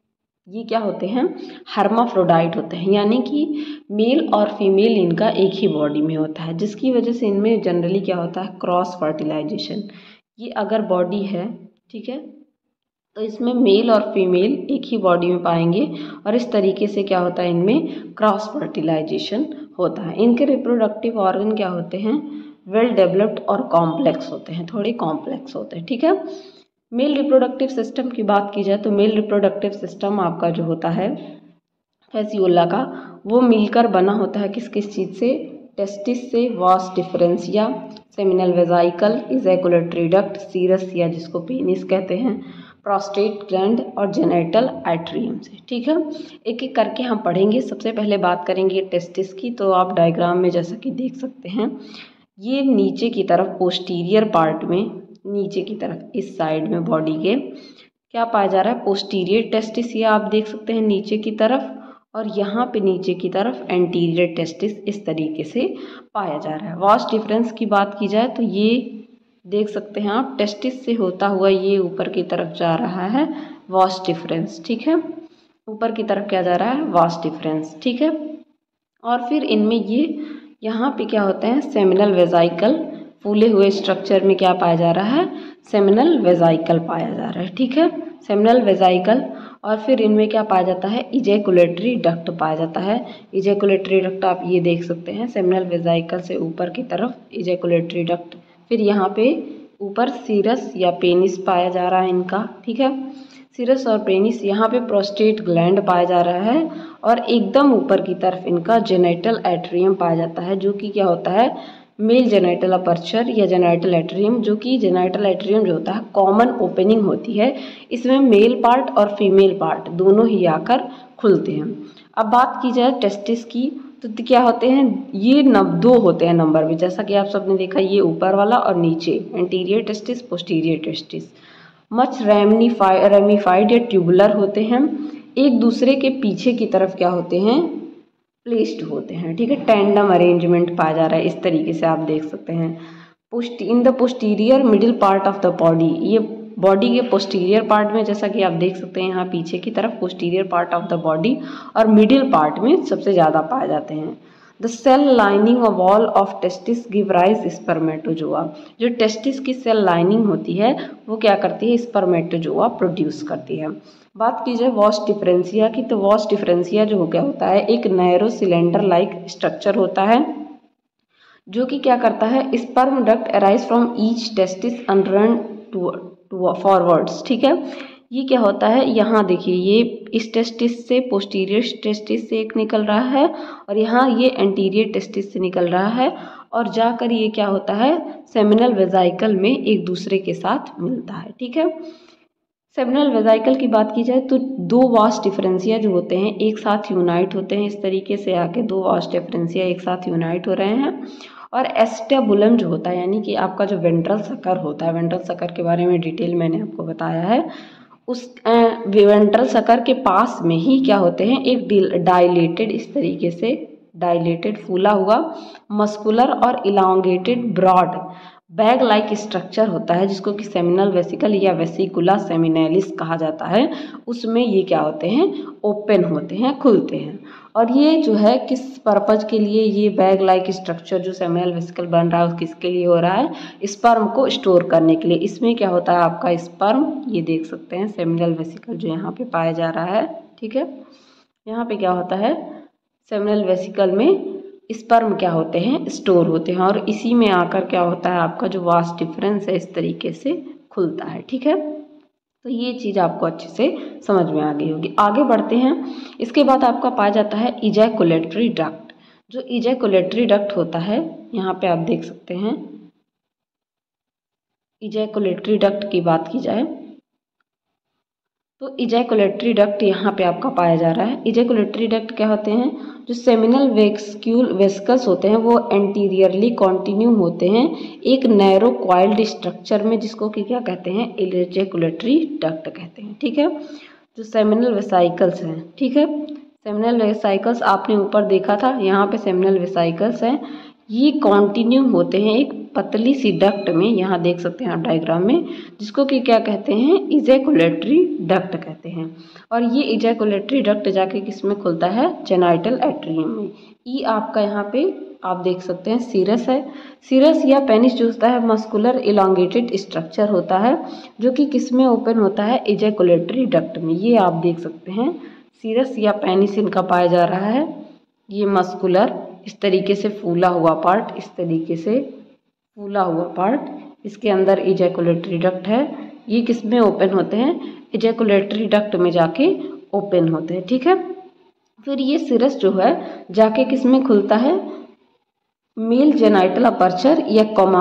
Speaker 1: ये क्या होते हैं, हर्माफ्रोडाइट होते हैं, यानी कि मेल और फीमेल इनका एक ही बॉडी में होता है, जिसकी वजह से इनमें जनरली क्या होता है क्रॉस फर्टिलाइजेशन। ये अगर बॉडी है, ठीक है, तो इसमें मेल और फीमेल एक ही बॉडी में पाएंगे और इस तरीके से क्या होता है इनमें क्रॉस फर्टिलाइजेशन होता है। इनके रिप्रोडक्टिव ऑर्गन क्या होते हैं, वेल डेवलप्ड और कॉम्प्लेक्स होते हैं, थोड़े कॉम्प्लेक्स होते हैं, ठीक है। मेल रिप्रोडक्टिव सिस्टम की बात की जाए तो मेल रिप्रोडक्टिव सिस्टम आपका जो होता है फैसियोला का, वो मिलकर बना होता है किस किस चीज़ से, टेस्टिस से, vas differentia, seminal vesicle, ejaculatory duct, cirrus या जिसको पेनिस कहते हैं, प्रोस्टेट ग्लैंड और जेनेटल एट्रियम से, ठीक है। एक एक करके हम पढ़ेंगे। सबसे पहले बात करेंगे टेस्टिस की। तो आप डायग्राम में जैसा कि देख सकते हैं ये नीचे की तरफ पोस्टीरियर पार्ट में, नीचे की तरफ इस साइड में बॉडी के क्या पाया जा रहा है, पोस्टीरियर टेस्टिस, ये आप देख सकते हैं नीचे की तरफ, और यहाँ पे नीचे की तरफ एंटीरियर टेस्टिस इस तरीके से पाया जा रहा है। वास्ट डिफरेंस की बात की जाए तो ये देख सकते हैं आप, टेस्टिस से होता हुआ ये ऊपर की तरफ जा रहा है वास्ट डिफरेंस, ठीक है, ऊपर की तरफ क्या जा रहा है, वास्ट डिफरेंस, ठीक है। और फिर इनमें ये यहाँ पे क्या होते हैं, सेमिनल वेजाइकल, फूले हुए स्ट्रक्चर में क्या पाया जा रहा है, सेमिनल वेजाइकल पाया जा रहा है, ठीक है, सेमिनल वेजाइकल। और फिर इनमें क्या पाया जाता है, इजैकुलेटरी डक्ट पाया जाता है। इजैकुलेटरी डक्ट आप ये देख सकते हैं, सेमिनल वेजाइकल से ऊपर की तरफ इजैकुलेटरी डक्ट। फिर यहाँ पे ऊपर सीरस या पेनिस पाया जा रहा है इनका, ठीक है, सीरस और पेनिस। यहाँ पे प्रोस्टेट ग्लैंड पाया जा रहा है और एकदम ऊपर की तरफ इनका जेनेटल एट्रियम पाया जाता है, जो कि क्या होता है, मेल जेनेटल अपर्चर या जेनेटल एट्रियम, जो कि जेनेटल एट्रियम जो होता है कॉमन ओपनिंग होती है, इसमें मेल पार्ट और फीमेल पार्ट दोनों ही आकर खुलते हैं। अब बात की जाए टेस्टिस की तो क्या होते हैं, ये 2 होते हैं नंबर में, जैसा कि आप सबने देखा, ये ऊपर वाला और नीचे anterior testis, posterior testis. Much ramified या ट्यूबुलर होते हैं, एक दूसरे के पीछे की तरफ क्या होते हैं, प्लेस्ड होते हैं, ठीक है, टैंडम अरेंजमेंट पाया जा रहा है, इस तरीके से आप देख सकते हैं। In the posterior middle part of the body, ये बॉडी के पोस्टीरियर पार्ट में जैसा कि आप देख सकते हैं यहाँ पीछे की तरफ posterior part of the body और मिडिल पार्ट में सबसे ज़्यादा पाए जाते हैं। The cell lining of wall of testis give rise spermatozoa, जो टेस्टिस की सेल लाइनिंग होती है वो क्या करती है, स्पर्मेटोजोआ प्रोड्यूस करती है। बात की जाए वॉस डिफरेंशिया की, तो वॉस डिफरेंशिया जो क्या होता है, एक नैरो सिलेंडर लाइक स्ट्रक्चर होता है जो कि क्या करता है, sperm duct arise from each testis and run forwards, ठीक है। ये क्या होता है, यहाँ देखिए ये इस टेस्टिस से, पोस्टीरियर टेस्टिस से एक निकल रहा है और यहाँ ये एंटीरियर टेस्टिस से निकल रहा है और जाकर ये क्या होता है, सेमिनल वेजाइकल में एक दूसरे के साथ मिलता है, ठीक है। सेमिनल वेजाइकल की बात की जाए तो 2 वास्ट डिफरेंशिया जो होते हैं एक साथ यूनाइट होते हैं, इस तरीके से आके 2 वास्ट डिफरेंशिया एक साथ यूनाइट हो रहे हैं। और एस्टेबुलम जो होता है, यानी कि आपका जो वेंट्रल सकर होता है, वेंट्रल सकर के बारे में डिटेल मैंने आपको बताया है, उस वेंट्रल सकर के पास में ही क्या होते हैं, एक डायलेटेड, इस तरीके से डायलेटेड फूला हुआ मस्कुलर और elongated broad bag like structure होता है जिसको कि सेमिनल वेसिकल या वेसिकुला सेमिनैलिस कहा जाता है। उसमें ये क्या होते हैं, ओपन होते हैं, खुलते हैं। और ये जो है किस पर्पज के लिए ये बैग लाइक स्ट्रक्चर जो सेमिनल वेसिकल बन रहा है वो किसके लिए हो रहा है, स्पर्म को स्टोर करने के लिए। इसमें क्या होता है आपका स्पर्म, ये देख सकते हैं सेमिनल वेसिकल जो यहाँ पे पाया जा रहा है, ठीक है। यहाँ पे क्या होता है, सेमिनल वेसिकल में स्पर्म क्या होते हैं, स्टोर होते हैं, और इसी में आकर क्या होता है आपका जो वास्ट डिफरेंस है इस तरीके से खुलता है, ठीक है। तो ये चीज़ आपको अच्छे से समझ में आ गई होगी। आगे बढ़ते हैं। इसके बाद आपका पाया जाता है इजैकुलेटरी डक्ट। जो इजैकुलेटरी डक्ट होता है, यहाँ पे आप देख सकते हैं, इजैकुलेटरी डक्ट की बात की जाए तो इजैकुलेटरी डक्ट यहाँ पे आपका पाया जा रहा है। इजैकुलेटरी डक्ट क्या होते हैं, जो सेमिनल वेसिकल्स होते हैं वो एंटीरियरली कॉन्टिन्यू होते हैं एक नैरो कॉइल्ड स्ट्रक्चर में, जिसको कि क्या कहते हैं, इजैकुलेटरी डक्ट कहते हैं, ठीक है। जो सेमिनल वेसाइकल्स हैं, ठीक है, सेमिनल वेसाइकल्स आपने ऊपर देखा था, यहाँ पे सेमिनल वेसाइकल्स हैं, ये कॉन्टिन्यू होते हैं एक पतली सी डक्ट में, यहाँ देख सकते हैं आप डायग्राम में, जिसको कि क्या कहते हैं, इजैकुलेटरी डक्ट कहते हैं। और ये इजैकुलेटरी डक्ट जाके किस में खुलता है, जेनाइटल एट्रियम में। ई आपका यहाँ पे आप देख सकते हैं सीरस है। सीरस या पेनिस जो होता है मस्कुलर इलांगेटेड स्ट्रक्चर होता है, जो कि किस में ओपन होता है, इजैकुलेटरी डक्ट में। ये आप देख सकते हैं सीरस या पेनिस इनका पाया जा रहा है। ये मस्कुलर इस तरीके से फूला हुआ पार्ट, इस तरीके से फूला हुआ पार्ट, इसके अंदर इजैकुलेटरी डक्ट है। ये किस में ओपन होते हैं, इजैकुलेटरी डक्ट में जाके ओपन होते हैं, ठीक है। फिर ये सिरस जो है जाके किस में खुलता है, मेल जेनाइटल अपर्चर या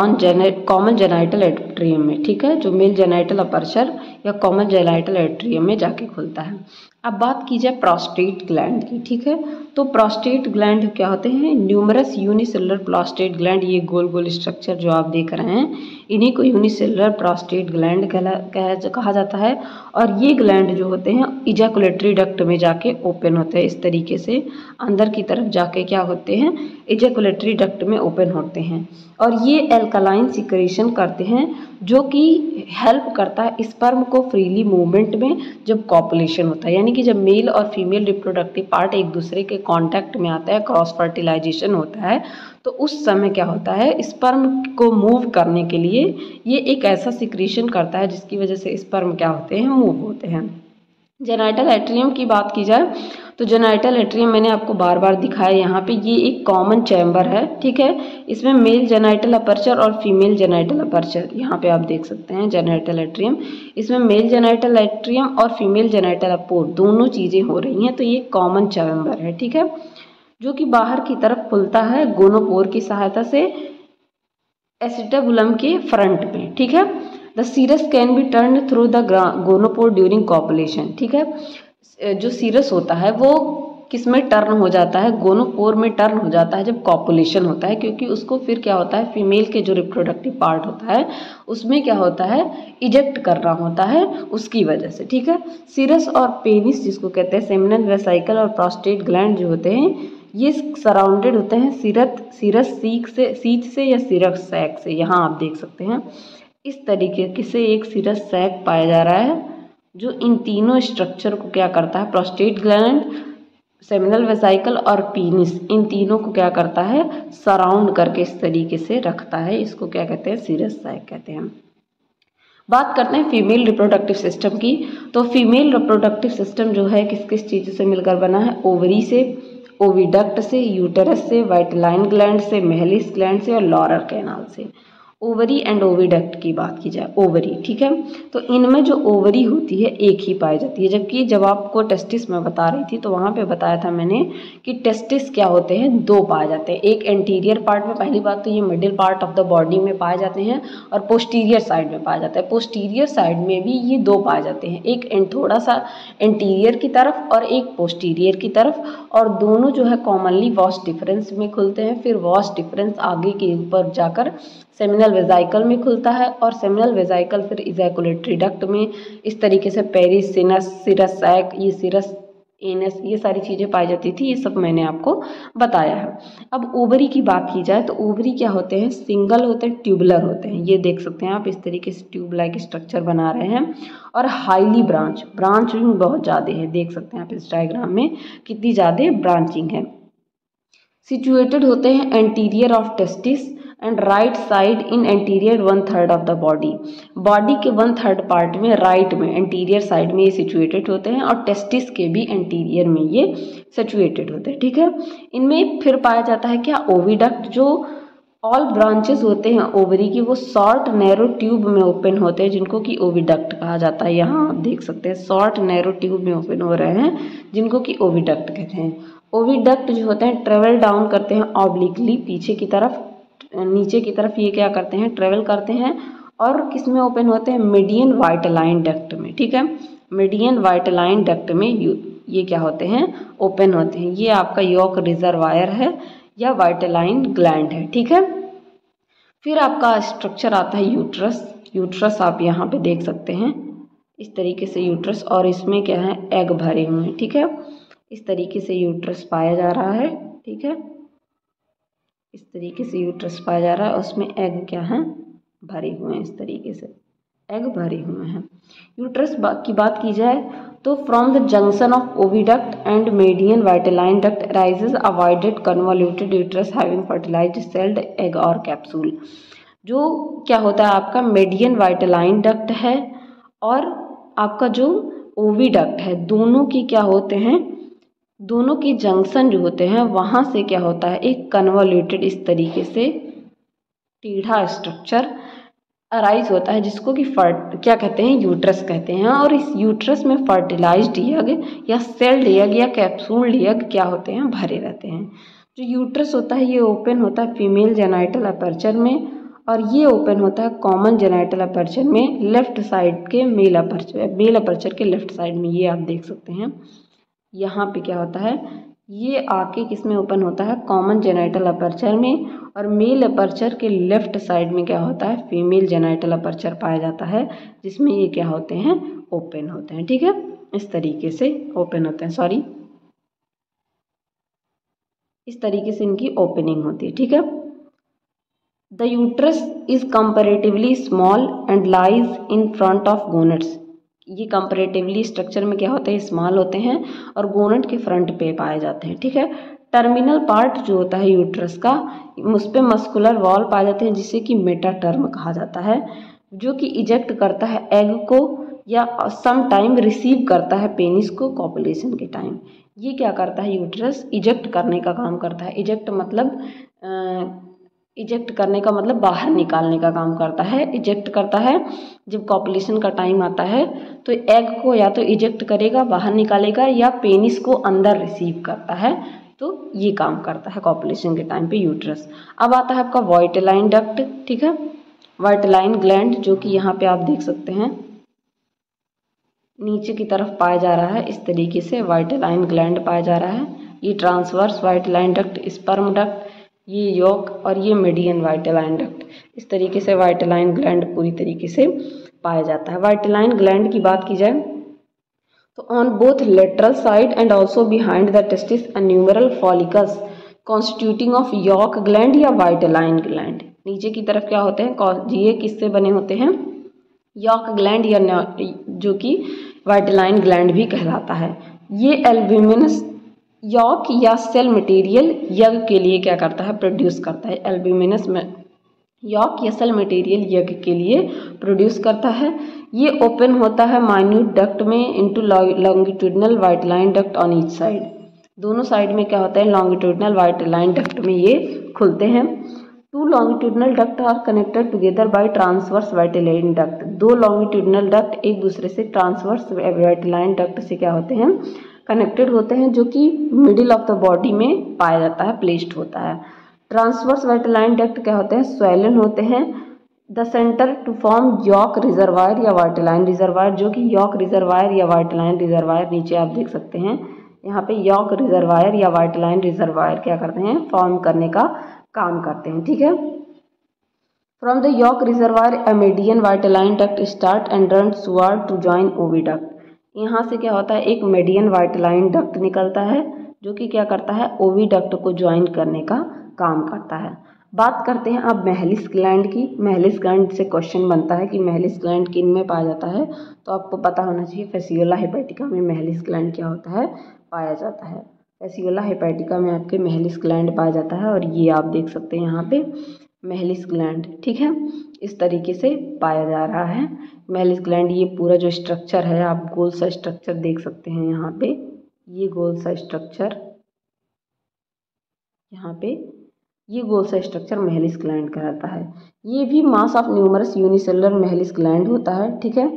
Speaker 1: कॉमन जेनाइटल एट्रियम में, ठीक है। जो मेल जेनाइटल अपर्चर या कॉमन जेनाइटल एट्रियम में जाके खुलता है। अब बात की जाए प्रोस्टेट ग्लैंड की, ठीक है। तो प्रोस्टेट ग्लैंड क्या होते हैं, न्यूमरस यूनिसेलुलर प्रोस्टेट ग्लैंड, ये गोल गोल स्ट्रक्चर जो आप देख रहे हैं इन्हीं को यूनिसेलुलर प्रोस्टेट ग्लैंड कहा जाता है। और ये ग्लैंड जो होते हैं इजैकुलेटरी डक्ट में जाके ओपन होते हैं, इस तरीके से अंदर की तरफ जाके क्या होते हैं, इजैकुलेटरी डक्ट में ओपन होते हैं। और ये एल्कलाइन सिक्रेशन करते हैं, जो कि हेल्प करता है स्पर्म को फ्रीली मूवमेंट में जब कॉपुलेशन होता है, यानी कि जब मेल और फीमेल रिप्रोडक्टिव पार्ट एक दूसरे के कांटेक्ट में आता है, क्रॉस फर्टिलाइजेशन होता है, तो उस समय क्या होता है, स्पर्म को मूव करने के लिए ये एक ऐसा सिक्रीशन करता है जिसकी वजह से स्पर्म क्या होते हैं, मूव होते हैं। जेनाइटल एट्रियम की बात की जाए तो जेनाइटल एट्रियम मैंने आपको बार बार दिखाया, यहाँ पे ये एक कॉमन चैम्बर है, ठीक है। इसमें मेल जेनाइटल अपर्चर और फीमेल जेनाइटल अपर्चर, यहाँ पे आप देख सकते हैं जेनाइटल एट्रियम, इसमें मेल जेनाइटल एट्रियम और फीमेल जेनाइटल अपोर दोनों चीज़ें हो रही हैं, तो ये कॉमन चैम्बर है, ठीक है, जो कि बाहर की तरफ खुलता है गोनोपोर की सहायता से एसिटाबुलम के फ्रंट में, ठीक है। The cirrus can be turn through the gonopore during copulation, ठीक है। जो सीरस होता है वो किस में टर्न हो जाता है, गोनोपोर में टर्न हो जाता है जब कॉपुलेशन होता है, क्योंकि उसको फिर क्या होता है, फीमेल के जो रिप्रोडक्टिव पार्ट होता है उसमें क्या होता है, इजेक्ट करना होता है उसकी वजह से, ठीक है। सीरस और पेनिस जिसको कहते हैं, सेमिनल वेसाइकल और प्रोस्टेट ग्लैंड जो होते हैं ये सराउंडेड होते हैं सीरस सीच से या सीरस सैक से। यहाँ आप देख सकते हैं इस तरीके से एक सीरस सैक पाया जा रहा है, जो इन तीनों स्ट्रक्चर को क्या करता है, प्रोस्टेट ग्लैंड, सेमिनल वेसाइकल और पीनिस, इन तीनों को क्या करता है, सराउंड करके इस तरीके से रखता है। इसको क्या कहते हैं, सीरस सैक कहते हैं। बात करते हैं फीमेल रिप्रोडक्टिव सिस्टम की। तो फीमेल रिप्रोडक्टिव सिस्टम जो है किस किस चीज़ से मिलकर बना है, ओवरी से, ओविडक्ट से, यूटेरस से, वाइटलाइन ग्लैंड से, मेहलिस ग्लैंड से और लॉरल कैनाल से। ओवरी एंड ओविडक्ट की बात की जाए, ओवरी, ठीक है, तो इनमें जो ओवरी होती है एक ही पाई जाती है, जबकि जब आपको टेस्टिस में बता रही थी तो वहाँ पे बताया था मैंने कि टेस्टिस क्या होते हैं, दो पाए जाते हैं। एक एंटीरियर पार्ट में, पहली बात तो ये middle part of the body में पाए जाते हैं, और पोस्टीरियर साइड में पाया जाता है। पोस्टीरियर साइड में भी ये दो पाए जाते हैं, एक थोड़ा सा एंटीरियर की तरफ और एक पोस्टीरियर की तरफ, और दोनों जो है कॉमनली वॉश डिफरेंस में खुलते हैं। फिर वॉश डिफरेंस आगे के ऊपर जाकर सेमिनल वेजाइकल में खुलता है, और सेमिनल वेजाइकल फिर इजैकुलेटरी डक्ट में, इस तरीके से पेरिस, सिनस, सीरस सैक, ये सीरस एनस, ये सारी चीज़ें पाई जाती थी, ये सब मैंने आपको बताया है। अब ओवरी की बात की जाए तो ओवरी क्या होते हैं, सिंगल होते हैं, ट्यूबुलर होते हैं। ये देख सकते हैं आप, इस तरीके से ट्यूब लाइक स्ट्रक्चर बना रहे हैं। और हाईली ब्रांचिंग बहुत ज़्यादा है, देख सकते हैं आप इस डायग्राम में कितनी ज़्यादा ब्रांचिंग है। सिचुएटेड होते हैं anterior of testis and right side in anterior 1/3 of the body के 1/3 पार्ट में राइट में एंटीरियर साइड में ये सिचुएटेड होते हैं और टेस्टिस के भी एंटीरियर में ये सिचुएटेड होते हैं। ठीक है, इनमें फिर पाया जाता है क्या, ओविडक्ट। जो ऑल ब्रांचेस होते हैं ओवरी की वो शॉर्ट नैरो ट्यूब में ओपन होते हैं, जिनको कि ओविडक्ट कहा जाता है। यहाँ आप देख सकते हैं शॉर्ट नैरो ट्यूब में ओपन हो रहे हैं, जिनको कि ओविडक्ट कहते हैं। ओविडक्ट जो होते हैं ट्रेवल डाउन करते हैं ऑब्लिकली, पीछे की तरफ, नीचे की तरफ ये क्या करते हैं, ट्रेवल करते हैं। और किस में ओपन होते हैं, मीडियन वाइटलाइन डक्ट में। ठीक है, मीडियन वाइटलाइन डक्ट में ये क्या होते हैं, ओपन होते हैं। ये आपका यॉर्क रिजर्वायर है या वाइटलाइन ग्लैंड है। ठीक है, फिर आपका स्ट्रक्चर आता है यूट्रस आप यहाँ पे देख सकते हैं इस तरीके से यूट्रस, और इसमें क्या है, एग भरे हुए हैं। ठीक है, इस तरीके से यूट्रस पाया जा रहा है। ठीक है, इस तरीके से यूट्रस पाया जा रहा है, उसमें एग क्या है, भरे हुए हैं, इस तरीके से एग भरे हुए हैं। यूट्रस की बात की जाए तो from the junction of oviduct and median vitelline duct arises a वाइडेड convoluted uterus having fertilised shelled egg और कैप्सूल। जो क्या होता है आपका मीडियन वाइटलाइन डक्ट है और आपका जो ओविडक्ट है, दोनों की क्या होते हैं, दोनों की जंक्शन जो होते हैं वहाँ से क्या होता है, एक कन्वोल्यूटेड इस तरीके से टेढ़ा स्ट्रक्चर अराइज होता है, जिसको कि क्या कहते हैं, यूट्रस कहते हैं। और इस यूट्रस में फर्टिलाइज्ड एग या सेल्ड एग या कैप्सूल्ड एग क्या होते हैं, भरे रहते हैं। जो यूट्रस होता है ये ओपन होता है फीमेल जेनाइटल अपर्चर में, और ये ओपन होता है कॉमन जेनाइटल अपर्चर में लेफ्ट साइड के मेल अपर्चर के लेफ्ट साइड में। ये आप देख सकते हैं यहाँ पे क्या होता है, ये आके किस में ओपन होता है, कॉमन जेनाइटल अपर्चर में, और मेल अपर्चर के लेफ्ट साइड में क्या होता है, फीमेल जेनाइटल अपर्चर पाया जाता है, जिसमें ये क्या होते हैं, ओपन होते हैं। ठीक है, इस तरीके से ओपन होते हैं, इस तरीके से इनकी ओपनिंग होती है। ठीक है, the uterus is comparatively small and lies in front of gonads. ये कंपैरेटिवली स्ट्रक्चर में क्या होते हैं, स्मॉल होते हैं और गोनेट के फ्रंट पे पाए जाते हैं। ठीक है, टर्मिनल पार्ट जो होता है यूट्रस का, उस पर मस्कुलर वॉल पाए जाते हैं, जिसे कि मेटाटर्म कहा जाता है, जो कि इजेक्ट करता है एग को या सम टाइम रिसीव करता है पेनिस को कॉपुलेशन के टाइम। ये क्या करता है, यूट्रस इजेक्ट करने का काम करता है। इजेक्ट करने का मतलब बाहर निकालने का काम करता है। इजेक्ट करता है जब कॉपुलेशन का टाइम आता है तो एग को या तो इजेक्ट करेगा, बाहर निकालेगा, या पेनिस को अंदर रिसीव करता है। तो ये काम करता है कॉपुलेशन के टाइम पे यूट्रस। अब आता है आपका वाइटलाइन डक्ट। ठीक है, वाइटलाइन ग्लैंड जो कि यहाँ पे आप देख सकते हैं नीचे की तरफ पाया जा रहा है, इस तरीके से वाइटलाइन ग्लैंड पाया जा रहा है। ये transverse vitelline duct, sperm duct, ये यॉक, और ये मीडियन वाइटलाइन डक्ट। इस तरीके से वाइटलाइन ग्लैंड पूरी तरीके से पाया जाता है। वाइटलाइन ग्लैंड की बात की जाए तो on both lateral side and also behind the testis numeral follicles constituting of yolk gland या वाइटलाइन ग्लैंड। नीचे की तरफ क्या होते हैं, ये किससे बने होते हैं, यॉक ग्लैंड या जो कि वाइटलाइन ग्लैंड भी कहलाता है। ये एल्ब्यूमिनस यॉक या सेल मटेरियल यग के लिए क्या करता है, प्रोड्यूस करता है। एल्ब्यूमिनस में यॉक या सेल मटेरियल यग के लिए प्रोड्यूस करता है। ये ओपन होता है माइन्यूट डक्ट में into longitudinal vitelline duct on each side. दोनों साइड में क्या होता है, लॉन्गिट्यूडनल वाइटलाइन डक्ट में ये खुलते हैं। Two longitudinal duct are connected together by transverse vitelline duct. दो लॉन्गिट्यूडनल डक्ट एक दूसरे से ट्रांसवर्स वाइटलाइन डक्ट से क्या होते हैं, कनेक्टेड होते हैं, जो कि मिडिल ऑफ द बॉडी में पाया जाता है, प्लेस्ड होता है। ट्रांसवर्स वाइटलाइन डक्ट क्या होते हैं, स्वेलन होते हैं the centre to form yolk reservoir या वाइटलाइन रिजर्वायर, जो कि यॉक रिजर्वायर या वाइटलाइन रिजर्वायर नीचे आप देख सकते हैं यहाँ पे यॉक रिजर्वायर या वाइटलाइन रिजर्वायर क्या करते हैं, फॉर्म करने का काम करते हैं। ठीक है, from the yolk reservoir a median vitelline duct start and run toward to join oviduct. यहाँ से क्या होता है, एक मीडियन वाइटलाइन डक्ट निकलता है जो कि क्या करता है, ओविडक्ट को ज्वाइन करने का काम करता है। बात करते हैं अब मेहलिस ग्लैंड की। मेहलिस ग्लैंड से क्वेश्चन बनता है कि मेहलिस ग्लैंड किन में पाया जाता है, तो आपको पता होना चाहिए फैसियोला हेपेटिका में मेहलिस ग्लैंड क्या होता है, पाया जाता है। फैसियोला हेपेटिका में आपके मेहलिस ग्लैंड पाया जाता है और ये आप देख सकते हैं यहाँ पे मेहलिस ग्लैंड, ठीक है, इस तरीके से पाया जा रहा है मेहलिस ग्लैंड। ये पूरा जो स्ट्रक्चर है आप गोल सा स्ट्रक्चर देख सकते हैं यहाँ पे, ये गोल सा स्ट्रक्चर, यहाँ पे ये गोल सा स्ट्रक्चर मेहलिस ग्लैंड कहलाता है। ये भी mass of numerous unicellular Mehlis gland होता है, ठीक है,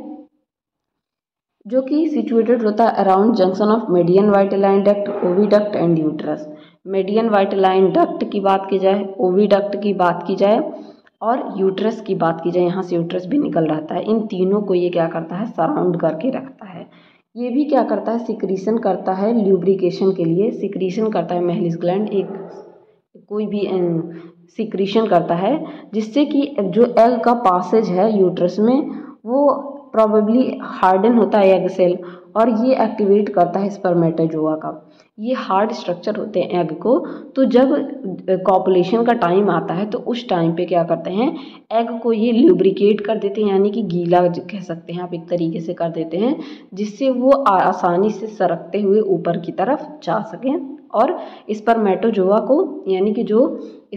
Speaker 1: जो कि सिचुएटेड होता है around junction of median vitelline duct, oviduct and uterus. Median vitelline duct की बात की जाए, ओविडक्ट की बात की जाए और यूट्रस की बात की जाए, यहाँ से यूट्रस भी निकल रहता है, इन तीनों को ये क्या करता है, सराउंड करके रखता है। ये भी क्या करता है, सिक्रीशन करता है, ल्यूब्रिकेशन के लिए सिक्रीशन करता है मेहलिस ग्लैंड, एक कोई भी सिक्रीशन करता है जिससे कि जो एग का पासेज है यूट्रस में वो प्रॉबेबली हार्डन होता है एग सेल और ये एक्टिवेट करता है स्पर्मेटोजोआ का। ये हार्ड स्ट्रक्चर होते हैं एग को, तो जब कॉपुलेशन का टाइम आता है तो उस टाइम पे क्या करते हैं, एग को ये ल्यूब्रिकेट कर देते हैं, यानी कि गीला कह सकते हैं आप एक तरीके से कर देते हैं, जिससे वो आसानी से सरकते हुए ऊपर की तरफ जा सकें और स्पर्मेटोजोआ को, यानी कि जो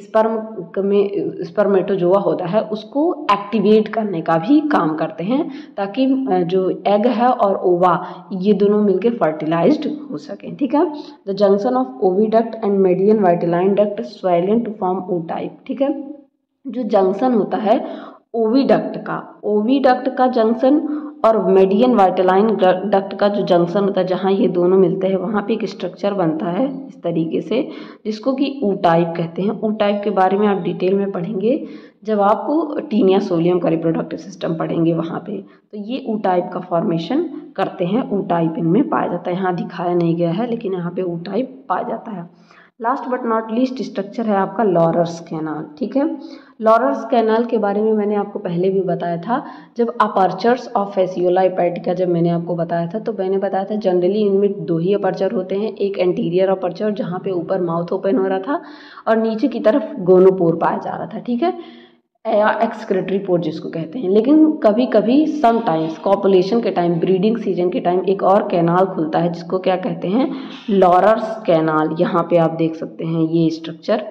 Speaker 1: स्पर्मेटोजोआ होता है उसको एक्टिवेट करने का भी काम करते हैं, ताकि जो एग है और ओवा ये दोनों मिलकर फर्टिलाइज्ड हो सकें, ठीक है। The junction of oviduct and median vitelline duct swollen to form ootype, ठीक है। जो जंक्शन होता है ओविडक्ट का जंक्शन और मीडियन वाइटलाइन डक्ट का जो जंक्शन होता है, जहाँ ये दोनों मिलते हैं वहाँ पे एक स्ट्रक्चर बनता है इस तरीके से, जिसको कि ओ टाइप कहते हैं। ओ टाइप के बारे में आप डिटेल में पढ़ेंगे जब आप टीनिया सोलियम का रिप्रोडक्टिव सिस्टम पढ़ेंगे वहाँ पे, तो ये ओ टाइप का फॉर्मेशन करते हैं। ओ टाइप इनमें पाया जाता है, यहाँ दिखाया नहीं गया है लेकिन यहाँ पे ओ टाइप पाया जाता है। Last but not least structure है आपका लॉरर्स कैनाल, ठीक है। लॉरर्स कैनाल के बारे में मैंने आपको पहले भी बताया था, जब अपर्चर्स ऑफ फैसियोला हेपेटिका जब मैंने आपको बताया था, तो मैंने बताया था जनरली इनमें दो ही अपर्चर होते हैं, एक एंटीरियर अपर्चर जहाँ पे ऊपर माउथ ओपन हो रहा था और नीचे की तरफ गोनोपोर पाया जा रहा था, ठीक है, या एक्सक्रीटरी पोर जिसको कहते हैं। लेकिन कभी कभी समटाइम्स कॉपुलेशन के टाइम, ब्रीडिंग सीजन के टाइम एक और कैनाल खुलता है जिसको क्या कहते हैं, लॉरर्स कैनाल। यहाँ पे आप देख सकते हैं ये स्ट्रक्चर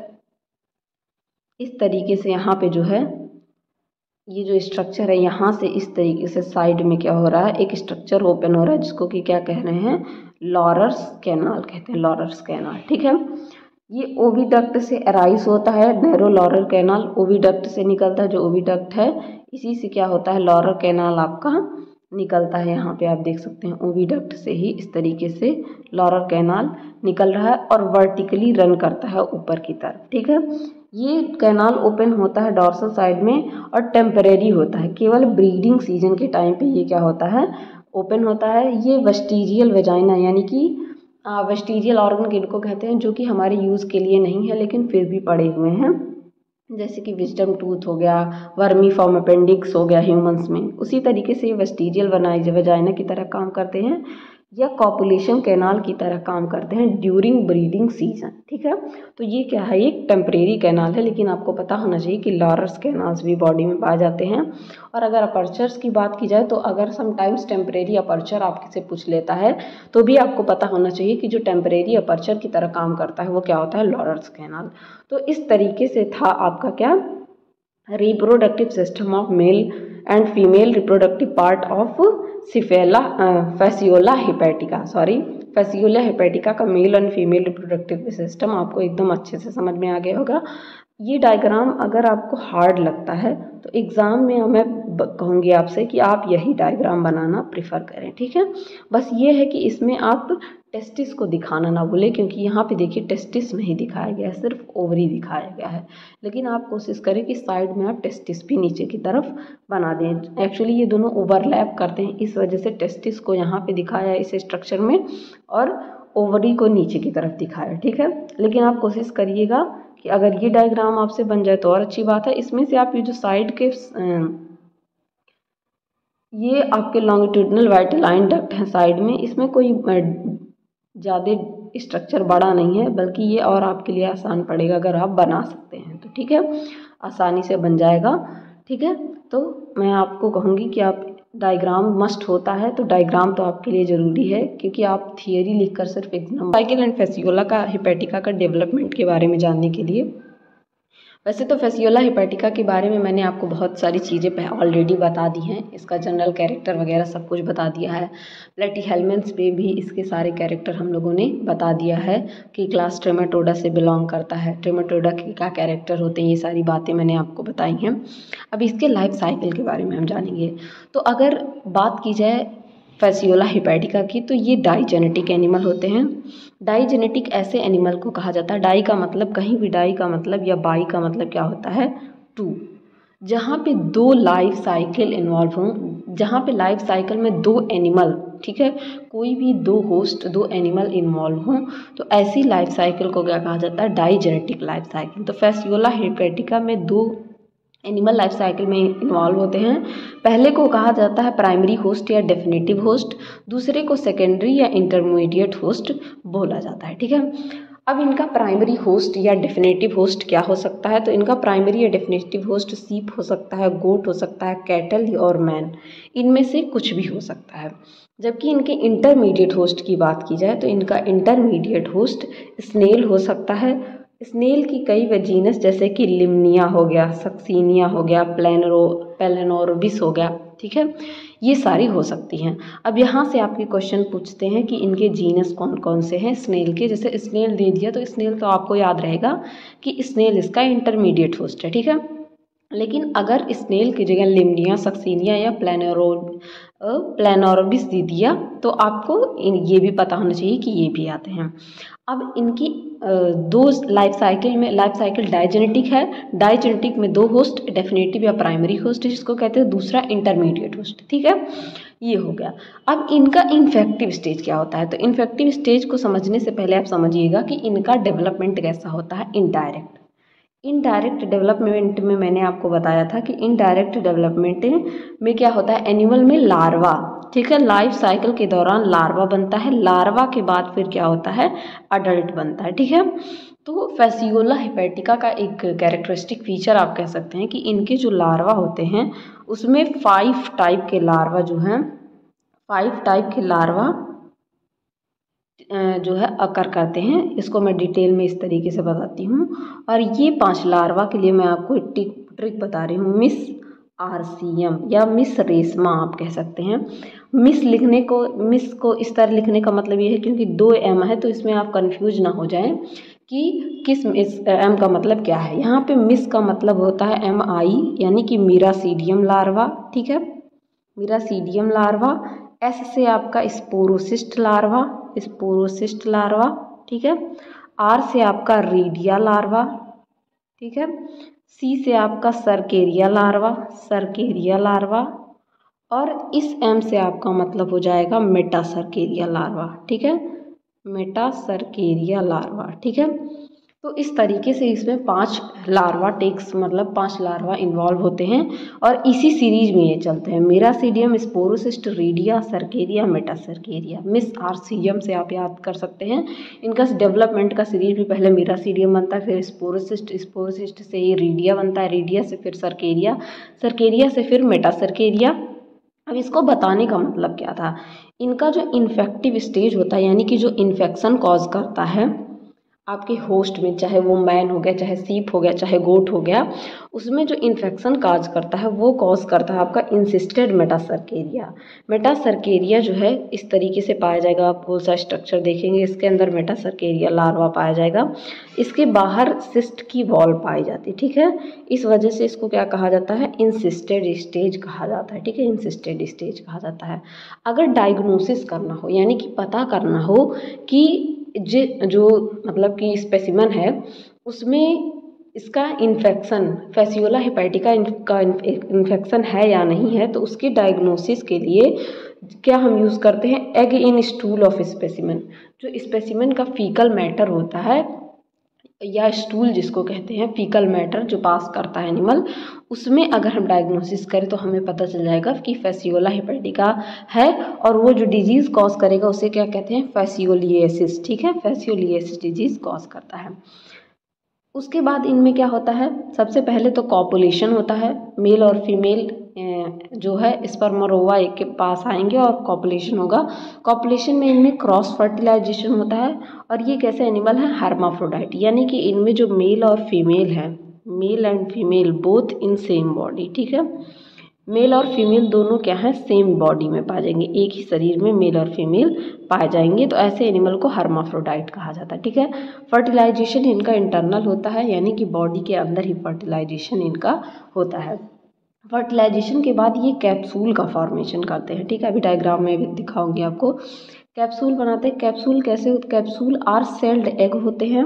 Speaker 1: इस तरीके से, यहाँ पे जो है ये जो स्ट्रक्चर है यहाँ से इस तरीके से साइड में क्या हो रहा है, एक स्ट्रक्चर ओपन हो रहा है जिसको कि क्या कह रहे हैं, लॉरर्स कैनाल कहते हैं, लॉरर्स कैनाल, ठीक है। ये ओविडक्ट से अराइज होता है, नैरो लॉरर कैनाल ओविडक्ट से निकलता है, जो ओविडक्ट है इसी से क्या होता है, लॉरर कैनाल आपका निकलता है। यहाँ पे आप देख सकते हैं ओविडक्ट से ही इस तरीके से लॉरर कैनाल निकल रहा है और वर्टिकली रन करता है ऊपर की तरफ, ठीक है। ये कैनाल ओपन होता है डॉर्सल साइड में और टेम्परेरी होता है, केवल ब्रीडिंग सीजन के टाइम पे ये क्या होता है, ओपन होता है। ये वेस्टिजियल वेजाइना यानी कि वेस्टिजियल ऑर्गन किनको कहते हैं, जो कि हमारे यूज़ के लिए नहीं है लेकिन फिर भी पड़े हुए हैं, जैसे कि विजडम टूथ हो गया, वर्मीफॉर्म अपेंडिक्स हो गया ह्यूमंस में, उसी तरीके से ये वेस्टिजियल वेजाइना की तरह काम करते हैं या कॉपुलेशन कैनाल की तरह काम करते हैं ड्यूरिंग ब्रीडिंग सीजन, ठीक है। तो ये क्या है, एक टेम्परेरी कैनाल है, लेकिन आपको पता होना चाहिए कि लॉरर्स कैनाल्स भी बॉडी में पाए जाते हैं। और अगर अपर्चर्स की बात की जाए तो अगर समटाइम्स टेम्परेरी अपर्चर आपसे से पूछ लेता है तो भी आपको पता होना चाहिए कि जो टेम्परेरी अपर्चर की तरह काम करता है वो क्या होता है, लॉरर्स कैनाल। तो इस तरीके से था आपका क्या, reproductive system of male and female reproductive part of Fasciola hepatica का male and female reproductive system आपको एकदम अच्छे से समझ में आ गया होगा। ये डायग्राम अगर आपको हार्ड लगता है तो एग्ज़ाम में मैं कहूँगी आपसे कि आप यही डायग्राम बनाना प्रिफर करें, ठीक है। बस ये है कि इसमें आप टेस्टिस को दिखाना ना भूलें, क्योंकि यहाँ पे देखिए टेस्टिस नहीं दिखाया गया है, सिर्फ ओवरी दिखाया गया है। लेकिन आप कोशिश करें कि साइड में आप टेस्टिस भी नीचे की तरफ बना दें। एक्चुअली ये दोनों ओवरलैप करते हैं, इस वजह से टेस्टिस को यहाँ पे दिखाया है इस स्ट्रक्चर में और ओवरी को नीचे की तरफ दिखाया, ठीक है। लेकिन आप कोशिश करिएगा कि अगर ये डायग्राम आपसे बन जाए तो और अच्छी बात है। इसमें से आप ये जो साइड के ये आपके लॉन्गिट्यूडनल वाइटलाइन डक्ट है साइड में, इसमें कोई ज़्यादा स्ट्रक्चर बड़ा नहीं है, बल्कि ये और आपके लिए आसान पड़ेगा अगर आप बना सकते हैं तो। ठीक है, आसानी से बन जाएगा। ठीक है, तो मैं आपको कहूँगी कि आप डायग्राम मस्ट होता है, तो डायग्राम तो आपके लिए ज़रूरी है, क्योंकि आप थियरी लिखकर सिर्फ एग्जाम साइकिल एंड फेसियोला का हेपेटिका का डेवलपमेंट के बारे में जानने के लिए, वैसे तो फेसियोला हेपेटिका के बारे में मैंने आपको बहुत सारी चीज़ें ऑलरेडी बता दी हैं, इसका जनरल कैरेक्टर वगैरह सब कुछ बता दिया है। प्लेटीहेल्मिन्थ्स पे भी इसके सारे कैरेक्टर हम लोगों ने बता दिया है कि क्लास ट्रेमाटोडा से बिलोंग करता है, ट्रेमाटोडा के क्या कैरेक्टर होते हैं, ये सारी बातें मैंने आपको बताई हैं। अब इसके लाइफ साइकिल के बारे में हम जानेंगे। तो अगर बात की जाए फेसियोला हेपेटिका की, तो ये डाइजेनेटिक एनिमल होते हैं। डाइजेनेटिक ऐसे एनिमल को कहा जाता है, डाई का मतलब कहीं भी, डाई का मतलब या बाई का मतलब क्या होता है, टू, जहाँ पे दो लाइफ साइकिल इन्वॉल्व हों, जहाँ पे लाइफ साइकिल में दो एनिमल, ठीक है, कोई भी दो होस्ट, दो एनिमल इन्वॉल्व हों, तो ऐसी लाइफ साइकिल को क्या कहा जाता है, डाइजेनेटिक लाइफ साइकिल। तो फेसियोला हेपेटिका में दो एनिमल लाइफ साइकिल में इन्वॉल्व होते हैं। पहले को कहा जाता है प्राइमरी होस्ट या डेफिनेटिव होस्ट, दूसरे को सेकेंडरी या इंटरमीडिएट होस्ट बोला जाता है। ठीक है, अब इनका प्राइमरी होस्ट या डेफिनेटिव होस्ट क्या हो सकता है, तो इनका प्राइमरी या डेफिनेटिव होस्ट सीप हो सकता है, गोट हो सकता है, कैटल और मैन, इनमें से कुछ भी हो सकता है। जबकि इनके इंटरमीडिएट होस्ट की बात की जाए तो इनका इंटरमीडिएट होस्ट स्नेल हो सकता है। स्नेल की कई जीनस जैसे कि लिमनिया हो गया, सक्सीनिया हो गया, पेलेनोरबिस हो गया, ठीक है, ये सारी हो सकती हैं। अब यहाँ से आपके क्वेश्चन पूछते हैं कि इनके जीनस कौन कौन से हैं स्नेल के। जैसे स्नेल दे दिया तो स्नेल तो आपको याद रहेगा कि स्नेल इसका इंटरमीडिएट होस्ट है। ठीक है, लेकिन अगर स्नेल की जगह लिमनिया, सक्सीनिया या प्लेनोरबिस दे दिया तो आपको ये भी पता होना चाहिए कि ये भी आते हैं। अब इनकी दो लाइफ साइकिल डाइजेनेटिक है, डाइजेनेटिक में दो होस्ट, डेफिनेटिव या प्राइमरी होस्ट जिसको कहते हैं, दूसरा इंटरमीडिएट होस्ट। ठीक है, ये हो गया। अब इनका इन्फेक्टिव स्टेज क्या होता है, तो इन्फेक्टिव स्टेज को समझने से पहले आप समझिएगा कि इनका डेवलपमेंट कैसा होता है। इनडायरेक्ट डेवलपमेंट में मैंने आपको बताया था कि इनडायरेक्ट डेवलपमेंट में क्या होता है, एनिमल में लार्वा, ठीक है, लाइफ साइकिल के दौरान लार्वा बनता है, लार्वा के बाद फिर क्या होता है, अडल्ट बनता है। ठीक है, तो फेसियोला हेपेटिका का एक कैरेक्टरिस्टिक फीचर आप कह सकते हैं कि इनके जो लार्वा होते हैं उसमें 5 टाइप के लार्वा जो हैं, 5 टाइप के लार्वा जो है अकर करते हैं। इसको मैं डिटेल में इस तरीके से बताती हूँ। और ये 5 लार्वा के लिए मैं आपको एक ट्रिक बता रही हूँ। मिस आरसीएम या मिस रेशमा आप कह सकते हैं। मिस को इस तरह लिखने का मतलब ये है क्योंकि 2 एम है तो इसमें आप कंफ्यूज ना हो जाएं कि किस इस एम का मतलब क्या है। यहाँ पे मिस का मतलब होता है MI यानी कि मीरासीडियम लार्वा। ठीक है, मीरासीडियम लार्वा। एस से आपका स्पोरोसिस्ट लार्वा, ठीक है। आर से आपका रीडिया लार्वा, ठीक है। सी से आपका सर्केरिया लार्वा, और इस एम से आपका मतलब हो जाएगा मेटासर्केरिया लार्वा, ठीक है, मेटासर्केरिया लार्वा, ठीक है। तो इस तरीके से इसमें 5 लार्वा इन्वॉल्व होते हैं और इसी सीरीज में ये चलते हैं। Miracidium, sporocyst, redia, cercaria, metacercaria. Miss RCM से आप याद कर सकते हैं। इनका डेवलपमेंट का सीरीज भी पहले मीरासीडियम बनता है, फिर स्पोरोसिस्ट से ये रीडिया बनता है, रीडिया से फिर सर्केरिया से फिर मेटासर्केरिया। अब इसको बताने का मतलब क्या था, इनका जो इन्फेक्टिव स्टेज होता है यानी कि जो इन्फेक्शन कॉज करता है आपके होस्ट में, चाहे वो मैन हो गया, चाहे सीप हो गया, चाहे गोट हो गया, उसमें जो इन्फेक्शन कॉज करता है वो कॉज करता है आपका इंसिस्टेड मेटासर्केरिया जो है इस तरीके से पाया जाएगा। आप कौन सा स्ट्रक्चर देखेंगे, इसके अंदर मेटासर्केरिया लार्वा पाया जाएगा, इसके बाहर सिस्ट की वॉल पाई जाती है, ठीक है। इस वजह से इसको क्या कहा जाता है, इंसिस्टेड स्टेज कहा जाता है, ठीक है, इंसिस्टेड स्टेज कहा जाता है। अगर डायग्नोसिस करना हो यानी कि पता करना हो कि जो मतलब कि स्पेसिमन है उसमें इसका इन्फेक्शन, फेसियोला हेपेटिका का इन्फेक्शन है या नहीं है, तो उसकी डायग्नोसिस के लिए क्या हम यूज़ करते हैं, egg in stool of specimen. जो स्पेसिमन का फीकल मैटर होता है या स्टूल जिसको कहते हैं, फीकल मैटर जो पास करता है एनिमल, उसमें अगर हम डायग्नोसिस करें तो हमें पता चल जाएगा कि फैसियोला हेपेटिका है। और वो जो डिजीज़ कॉज करेगा उसे क्या कहते हैं, फैसियोलिएसिस। ठीक है, फैसियोलिएसिस डिजीज़ कॉज करता है। उसके बाद इनमें क्या होता है, सबसे पहले तो कॉपुलेशन होता है, मेल और फीमेल जो है स्पर्म और ओवा एक के पास आएंगे और कॉपुलेशन होगा। कॉपुलेशन में इनमें क्रॉस फर्टिलाइजेशन होता है। और ये कैसे एनिमल है, हर्माफ्रोडाइट, यानी कि इनमें जो मेल और फीमेल है, male and female both in same body. ठीक है, मेल और फीमेल दोनों क्या है, सेम बॉडी में पाए जाएंगे, एक ही शरीर में मेल और फीमेल पाए जाएंगे, तो ऐसे एनिमल को हर्माफ्रोडाइट कहा जाता है। ठीक है, फर्टिलाइजेशन इनका इंटरनल होता है, यानी कि बॉडी के अंदर ही फर्टिलाइजेशन इनका होता है। फर्टिलाइजेशन के बाद ये कैप्सूल का फॉर्मेशन करते हैं। ठीक है, अभी डायग्राम में भी दिखाऊंगी आपको। कैप्सूल बनाते हैं। कैप्सूल कैसे, कैप्सूल आर सेल्ड एग होते हैं,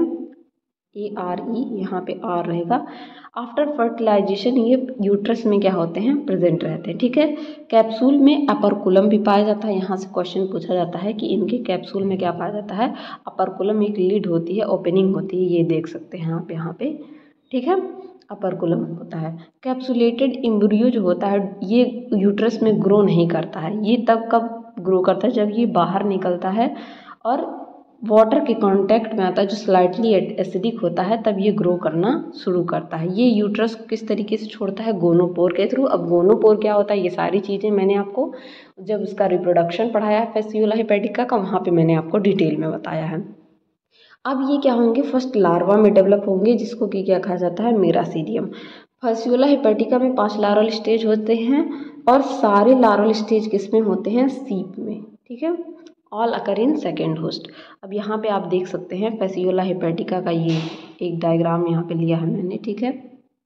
Speaker 1: ARE यहाँ पे आर रहेगा। आफ्टर फर्टिलाइजेशन ये यूट्रस में क्या होते हैं, प्रेजेंट रहते हैं। ठीक है, कैप्सूल में अपर्कुलम भी पाया जाता है। यहाँ से क्वेश्चन पूछा जाता है कि इनके कैप्सूल में क्या पाया जाता है, अपर्कुलम एक लीड होती है, ओपनिंग होती है, ये देख सकते हैं आप यहाँ पे। ठीक है, अपर्कुलम होता है। कैप्सुलेटेड एम्ब्रियो जो होता है ये यूट्रस में ग्रो नहीं करता है। ये तब कब ग्रो करता है, जब ये बाहर निकलता है और वाटर के कांटेक्ट में आता है, जो स्लाइटली एसिडिक होता है, तब ये ग्रो करना शुरू करता है। ये यूट्रस किस तरीके से छोड़ता है, गोनोपोर के थ्रू। अब गोनोपोर क्या होता है, ये सारी चीज़ें मैंने आपको जब उसका रिप्रोडक्शन पढ़ाया है फैसियोला हेपेटिका का, वहाँ पे मैंने आपको डिटेल में बताया है। अब ये क्या होंगे, फर्स्ट लार्वा में डेवलप होंगे, जिसको कि क्या कहा जाता है, मेरासीडियम। फैसियोला हेपेटिका में 5 लार्वल स्टेज होते हैं और सारे लार्वल स्टेज किस में होते हैं, सीप में। ठीक है, all occur in second host. अब यहाँ पे आप देख सकते हैं फैसियोला हेपेटिका का ये एक डायग्राम यहाँ पे लिया है मैंने। ठीक है,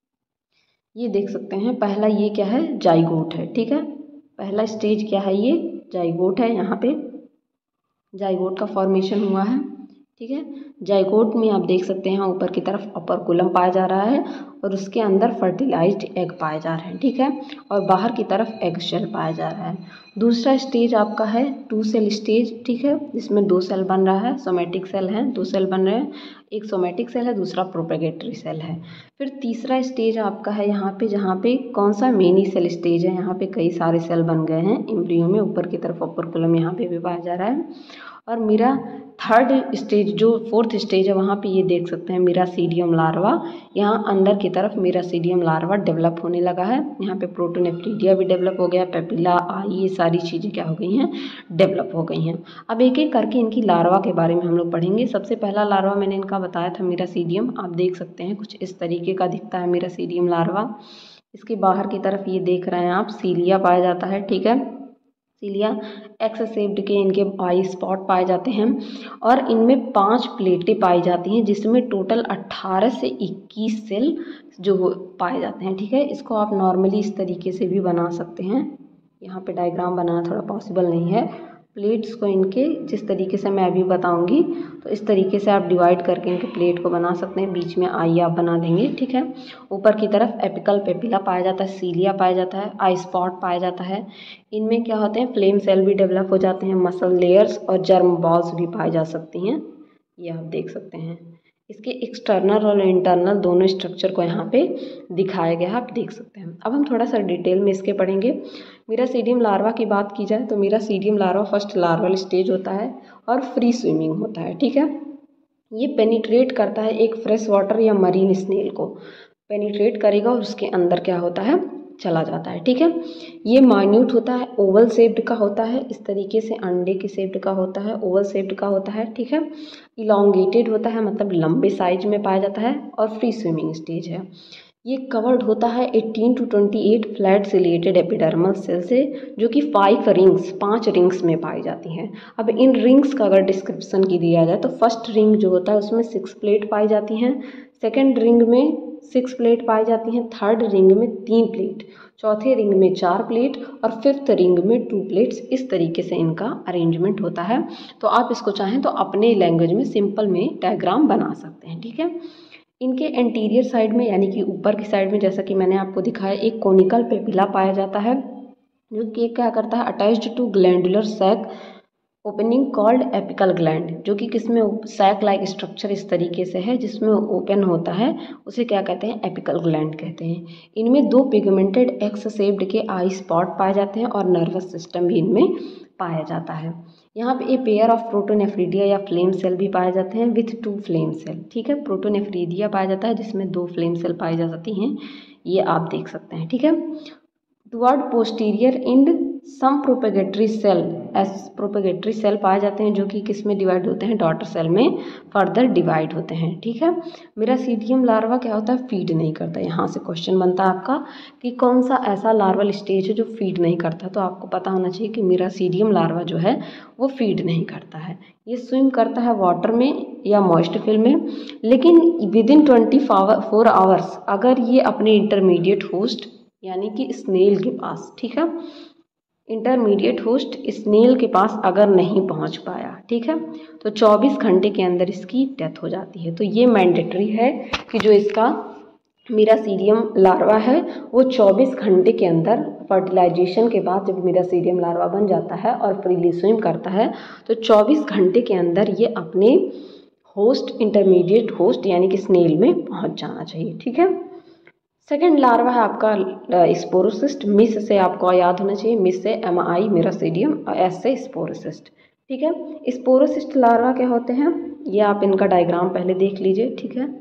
Speaker 1: ये देख सकते हैं, पहला ये क्या है, जाइगोट है। ठीक है, पहला स्टेज क्या है, ये जाइगोट है। यहाँ पे जाइगोट का फॉर्मेशन हुआ है। ठीक है, जाइगोट में आप देख सकते हैं ऊपर की तरफ अपर्कुलम पाया जा रहा है और उसके अंदर फर्टिलाइज्ड एग पाए जा रहे हैं। ठीक है, और बाहर की तरफ एग शेल पाया जा रहा है। दूसरा स्टेज आपका है 2 सेल स्टेज। ठीक है, जिसमें 2 सेल बन रहा है, सोमेटिक सेल हैं, 2 सेल बन रहे हैं, एक सोमेटिक सेल है, दूसरा प्रोपेगेटरी सेल है। फिर तीसरा स्टेज आपका है यहाँ पे, जहाँ पे कौन सा, मेनी सेल स्टेज है। यहाँ पे कई सारे सेल बन गए हैं एम्ब्रियो में, ऊपर की तरफ अपर्कुलम यहाँ पे भी पाया जा रहा है। और मेरा थर्ड स्टेज जो 4th स्टेज है, वहाँ पे ये देख सकते हैं मेरासीडियम लार्वा। यहाँ अंदर की तरफ मेरासीडियम लार्वा डेवलप होने लगा है। यहाँ पे प्रोटोनेफ्रीडिया भी डेवलप हो गया, पेपिला, आई, ये सारी चीज़ें क्या हो गई हैं, डेवलप हो गई हैं। अब एक एक करके इनकी लार्वा के बारे में हम लोग पढ़ेंगे। सबसे पहला लार्वा मैंने इनका बताया था मेरासीडियम, आप देख सकते हैं कुछ इस तरीके का दिखता है मेरासीडियम लार्वा। इसके बाहर की तरफ ये देख रहे हैं आप, सीलिया पाया जाता है। ठीक है, सीलिया एक्स शेप्ड के इनके आई स्पॉट पाए जाते हैं और इनमें 5 प्लेटें पाई जाती हैं, जिसमें टोटल 18 से 21 सेल जो पाए जाते हैं। ठीक है, इसको आप नॉर्मली इस तरीके से भी बना सकते हैं। यहाँ पे डायग्राम बनाना थोड़ा पॉसिबल नहीं है। प्लेट्स को इनके जिस तरीके से मैं अभी बताऊंगी, तो इस तरीके से आप डिवाइड करके इनके प्लेट को बना सकते हैं। बीच में आई आप बना देंगे। ठीक है, ऊपर की तरफ एपिकल पेपिला पाया जाता है, सीलिया पाया जाता है, आई स्पॉट पाया जाता है। इनमें क्या होते हैं, फ्लेम सेल भी डेवलप हो जाते हैं, मसल लेयर्स और जर्म बॉल्स भी पाई जा सकती हैं, ये आप देख सकते हैं। इसके एक्सटर्नल और इंटरनल दोनों स्ट्रक्चर को यहाँ पे दिखाया गया है, आप देख सकते हैं। अब हम थोड़ा सा डिटेल में इसके पढ़ेंगे। मेरासीडियम लार्वा की बात की जाए तो miracidium larva first larval stage होता है और फ्री स्विमिंग होता है। ठीक है, ये पेनिट्रेट करता है एक फ्रेश वाटर या मरीन स्नेल को, पेनिट्रेट करेगा और उसके अंदर क्या होता है, चला जाता है। ठीक है, ये माइन्यूट होता है, ओवल शेप्ड का होता है, इस तरीके से अंडे के शेप्ड का होता है, ओवल शेप्ड का होता है। ठीक है, इलोंगेटेड होता है, मतलब लंबे साइज में पाया जाता है और फ्री स्विमिंग स्टेज है। ये कवर्ड होता है 18 to 28 flat ciliated epidermal cell से, जो कि 5 रिंग्स में पाई जाती हैं। अब इन रिंग्स का अगर डिस्क्रिप्शन की दिया जाए तो फर्स्ट रिंग जो होता है उसमें 6 प्लेट पाई जाती हैं, सेकेंड रिंग में 6 प्लेट पाई जाती हैं, थर्ड रिंग में 3 प्लेट, चौथे रिंग में 4 प्लेट और 5th रिंग में 2 प्लेट्स। इस तरीके से इनका अरेंजमेंट होता है। तो आप इसको चाहें तो अपने लैंग्वेज में सिंपल में डायग्राम बना सकते हैं। ठीक है, इनके एंटीरियर साइड में यानी कि ऊपर की साइड में, जैसा कि मैंने आपको दिखाया, एक कोनिकल पेपिला पाया जाता है, जो कि क्या करता है, attached to glandular sac opening called apical gland, जो कि किसमें सैक लाइक स्ट्रक्चर इस तरीके से है जिसमें ओपन होता है, उसे क्या कहते हैं, एपिकल ग्लैंड कहते हैं। इनमें 2 पिगमेंटेड एक्स शेप्ड के आई स्पॉट पाए जाते हैं और नर्वस सिस्टम भी इनमें पाया जाता है। यहाँ पे ए पेयर ऑफ प्रोटोनेफ्रिडिया या फ्लेम सेल भी पाए जाते हैं विथ 2 फ्लेम सेल। ठीक है, प्रोटोनेफ्रिडिया पाया जाता है जिसमें 2 फ्लेम सेल पाई जा जाती हैं, ये आप देख सकते हैं। ठीक है, toward posterior end some propagatory cell, propagatory cell पाए जाते हैं जो कि किस में डिवाइड होते हैं, डॉटर सेल में फर्दर डिवाइड होते हैं। ठीक है, मिरासीडियम लार्वा क्या होता है, फीड नहीं करता। यहाँ से क्वेश्चन बनता है आपका कि कौन सा ऐसा लार्वल स्टेज है जो फीड नहीं करता, तो आपको पता होना चाहिए कि मिरासीडियम लार्वा जो है वो फीड नहीं करता है। ये स्विम करता है वाटर में या मॉइस्ट फिल्म में, लेकिन विदिन 24 आवर्स अगर ये अपने इंटरमीडिएट होस्ट यानी कि स्नेल के पास, ठीक है, इंटरमीडिएट होस्ट स्नेल के पास अगर नहीं पहुंच पाया, ठीक है, तो 24 घंटे के अंदर इसकी डेथ हो जाती है। तो ये मैंडेटरी है कि जो इसका मिरासीडियम लार्वा है वो 24 घंटे के अंदर फर्टिलाइजेशन के बाद जब मिरासीडियम लार्वा बन जाता है और फ्रीली स्विम करता है तो 24 घंटे के अंदर ये अपने होस्ट इंटरमीडिएट होस्ट यानी कि स्नेल में पहुंच जाना चाहिए। ठीक है, सेकेंड लार्वा है आपका स्पोरोसिस्ट। मिस से आपको याद होना चाहिए, मिस से MI मिरासीडियम, एस से स्पोरोसिस्ट। ठीक है, स्पोरोसिस्ट लार्वा क्या होते हैं, ये आप इनका डायग्राम पहले देख लीजिए। ठीक है,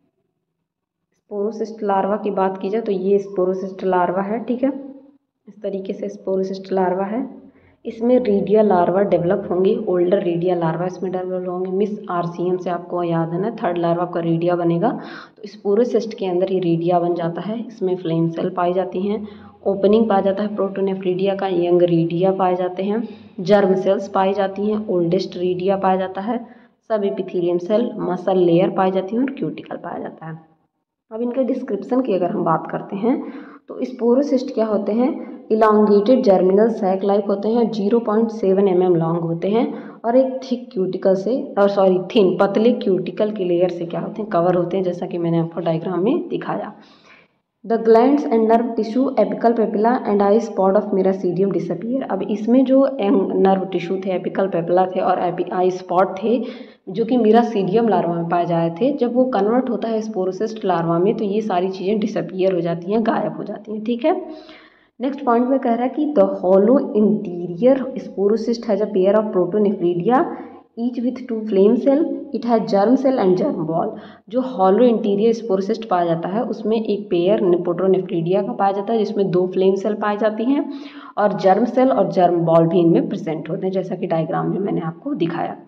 Speaker 1: स्पोरोसिस्ट लार्वा की बात की जाए तो ये स्पोरोसिस्ट लार्वा है। ठीक है, इस तरीके से स्पोरोसिस्ट लार्वा है। इसमें रीडिया लार्वा डेवलप होंगे, ओल्डर रीडिया लार्वा इसमें डेवलप होंगे। मिस RCM से आपको याद है ना, थर्ड लार्वा आपका रीडिया बनेगा, तो स्पोरोसिस्ट के अंदर ये रीडिया बन जाता है। इसमें फ्लेम सेल पाई जाती हैं, ओपनिंग पाया जाता है प्रोटोनेफ्रिडिया का, यंग रीडिया पाए जाते हैं, जर्म सेल्स पाई जाती हैं, ओल्डेस्ट रीडिया पाया जाता है, सब एपिथेलियम सेल, मसल लेयर पाई जाती है और क्यूटिकल पाया जाता है। अब इनके डिस्क्रिप्शन की अगर हम बात करते हैं तो स्पोरोसिस्ट क्या होते हैं, इलांगेटेड जर्मिनल सैक लाइक होते हैं, 0.7 mm लॉन्ग होते हैं और एक थिक क्यूटिकल से थिन पतले क्यूटिकल के लेयर से क्या होते हैं, कवर होते हैं, जैसा कि मैंने आपको डायग्राम में दिखाया। The glands and nerve tissue apical papilla and eye spot of miracidium disappear. अब इसमें जो नर्व टिश्यू थे, एपिकल पेपिला थे और आई स्पॉट थे जो कि मिरासीडियम लार्वा में पाए जाए थे, जब वो कन्वर्ट होता है स्पोरोसिस्ट लार्वा में तो ये सारी चीज़ें डिसअपियर हो जाती हैं, गायब हो जाती हैं। ठीक है, नेक्स्ट पॉइंट में कह रहा है कि the hollow interior sporocyst has a pair of protonephridia each with 2 flame cell, it has germ cell and germ ball. जो हॉलो इंटीरियर स्पोरोसिस्ट पाया जाता है उसमें एक पेयर प्रोटोनेफ्रिडिया का पाया जाता है जिसमें 2 फ्लेम सेल पाई जाती हैं और जर्म सेल और जर्म बॉल भी इनमें प्रेजेंट होते हैं, जैसा कि डायग्राम में मैंने आपको दिखाया।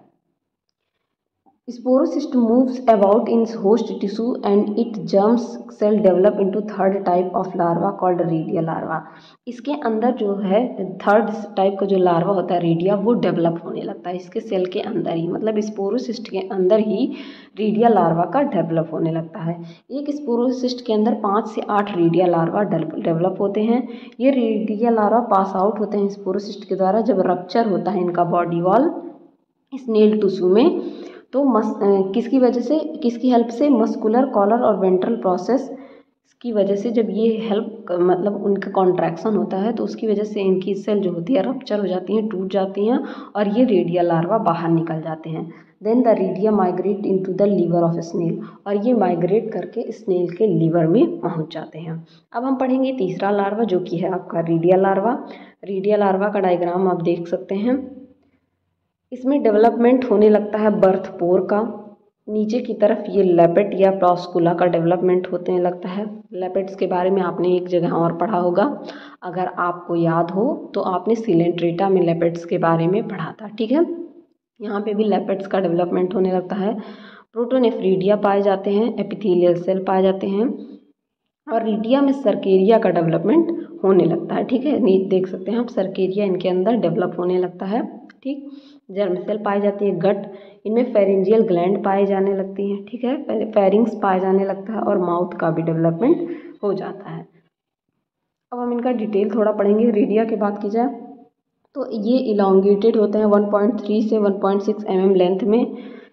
Speaker 1: Sporocyst moves about in host tissue and its germ cell develop into third type of larva called redia larva। इसके अंदर जो है थर्ड टाइप का जो लार्वा होता है रीडिया वो डेवलप होने लगता है इसके सेल के अंदर ही, मतलब स्पोरोसिस्ट के अंदर ही रीडिया लार्वा का डेवलप होने लगता है। एक स्पोरोसिस्ट के अंदर 5 से 8 रीडिया लार्वा डेवलप होते हैं। ये रीडिया लार्वा पास आउट होते हैं स्पोरोसिस्ट के द्वारा जब रप्चर होता है इनका बॉडी वॉल स्नेल टिश्यू में, तो किसकी वजह से, किसकी हेल्प से, मस्कुलर कॉलर और वेंट्रल प्रोसेस की वजह से जब ये हेल्प मतलब उनका कॉन्ट्रैक्शन होता है तो उसकी वजह से इनकी सेल जो होती है रप्चर हो जाती हैं, टूट जाती हैं और ये रेडिया लार्वा बाहर निकल जाते हैं। Then the redia migrate into the liver of snail, और ये माइग्रेट करके स्नेल के लीवर में पहुंच जाते हैं। अब हम पढ़ेंगे तीसरा लार्वा जो कि है आपका रेडिया लार्वा। रेडिया लार्वा का डायग्राम आप देख सकते हैं। इसमें डेवलपमेंट होने लगता है बर्थ पोर का, नीचे की तरफ ये लेपेट या प्लॉस्कुला का डेवलपमेंट होने लगता है। लेपेट्स के बारे में आपने एक जगह और पढ़ा होगा, अगर आपको याद हो तो आपने सिलेंट्रेटा में लेपेट्स के बारे में पढ़ा था। ठीक है, यहाँ पे भी लेपेट्स का डेवलपमेंट होने लगता है। प्रोटोनेफ्रिडिया पाए जाते हैं, एपिथेलियल सेल पाए जाते हैं और रीडिया में सर्केरिया का डेवलपमेंट होने लगता है। ठीक है, नीचे देख सकते हैं आप सर्केरिया इनके अंदर डेवलप होने लगता है। ठीक, जर्म सेल पाई जाती है, गट, इनमें फेरेंजियल ग्लैंड पाए जाने लगती हैं। ठीक है, फेरिंग्स पाए जाने लगता है और माउथ का भी डेवलपमेंट हो जाता है। अब हम इनका डिटेल थोड़ा पढ़ेंगे। रेडिया की बात की जाए तो ये इलांगेटेड होते हैं 1.3 से 1.6 mm लेंथ में,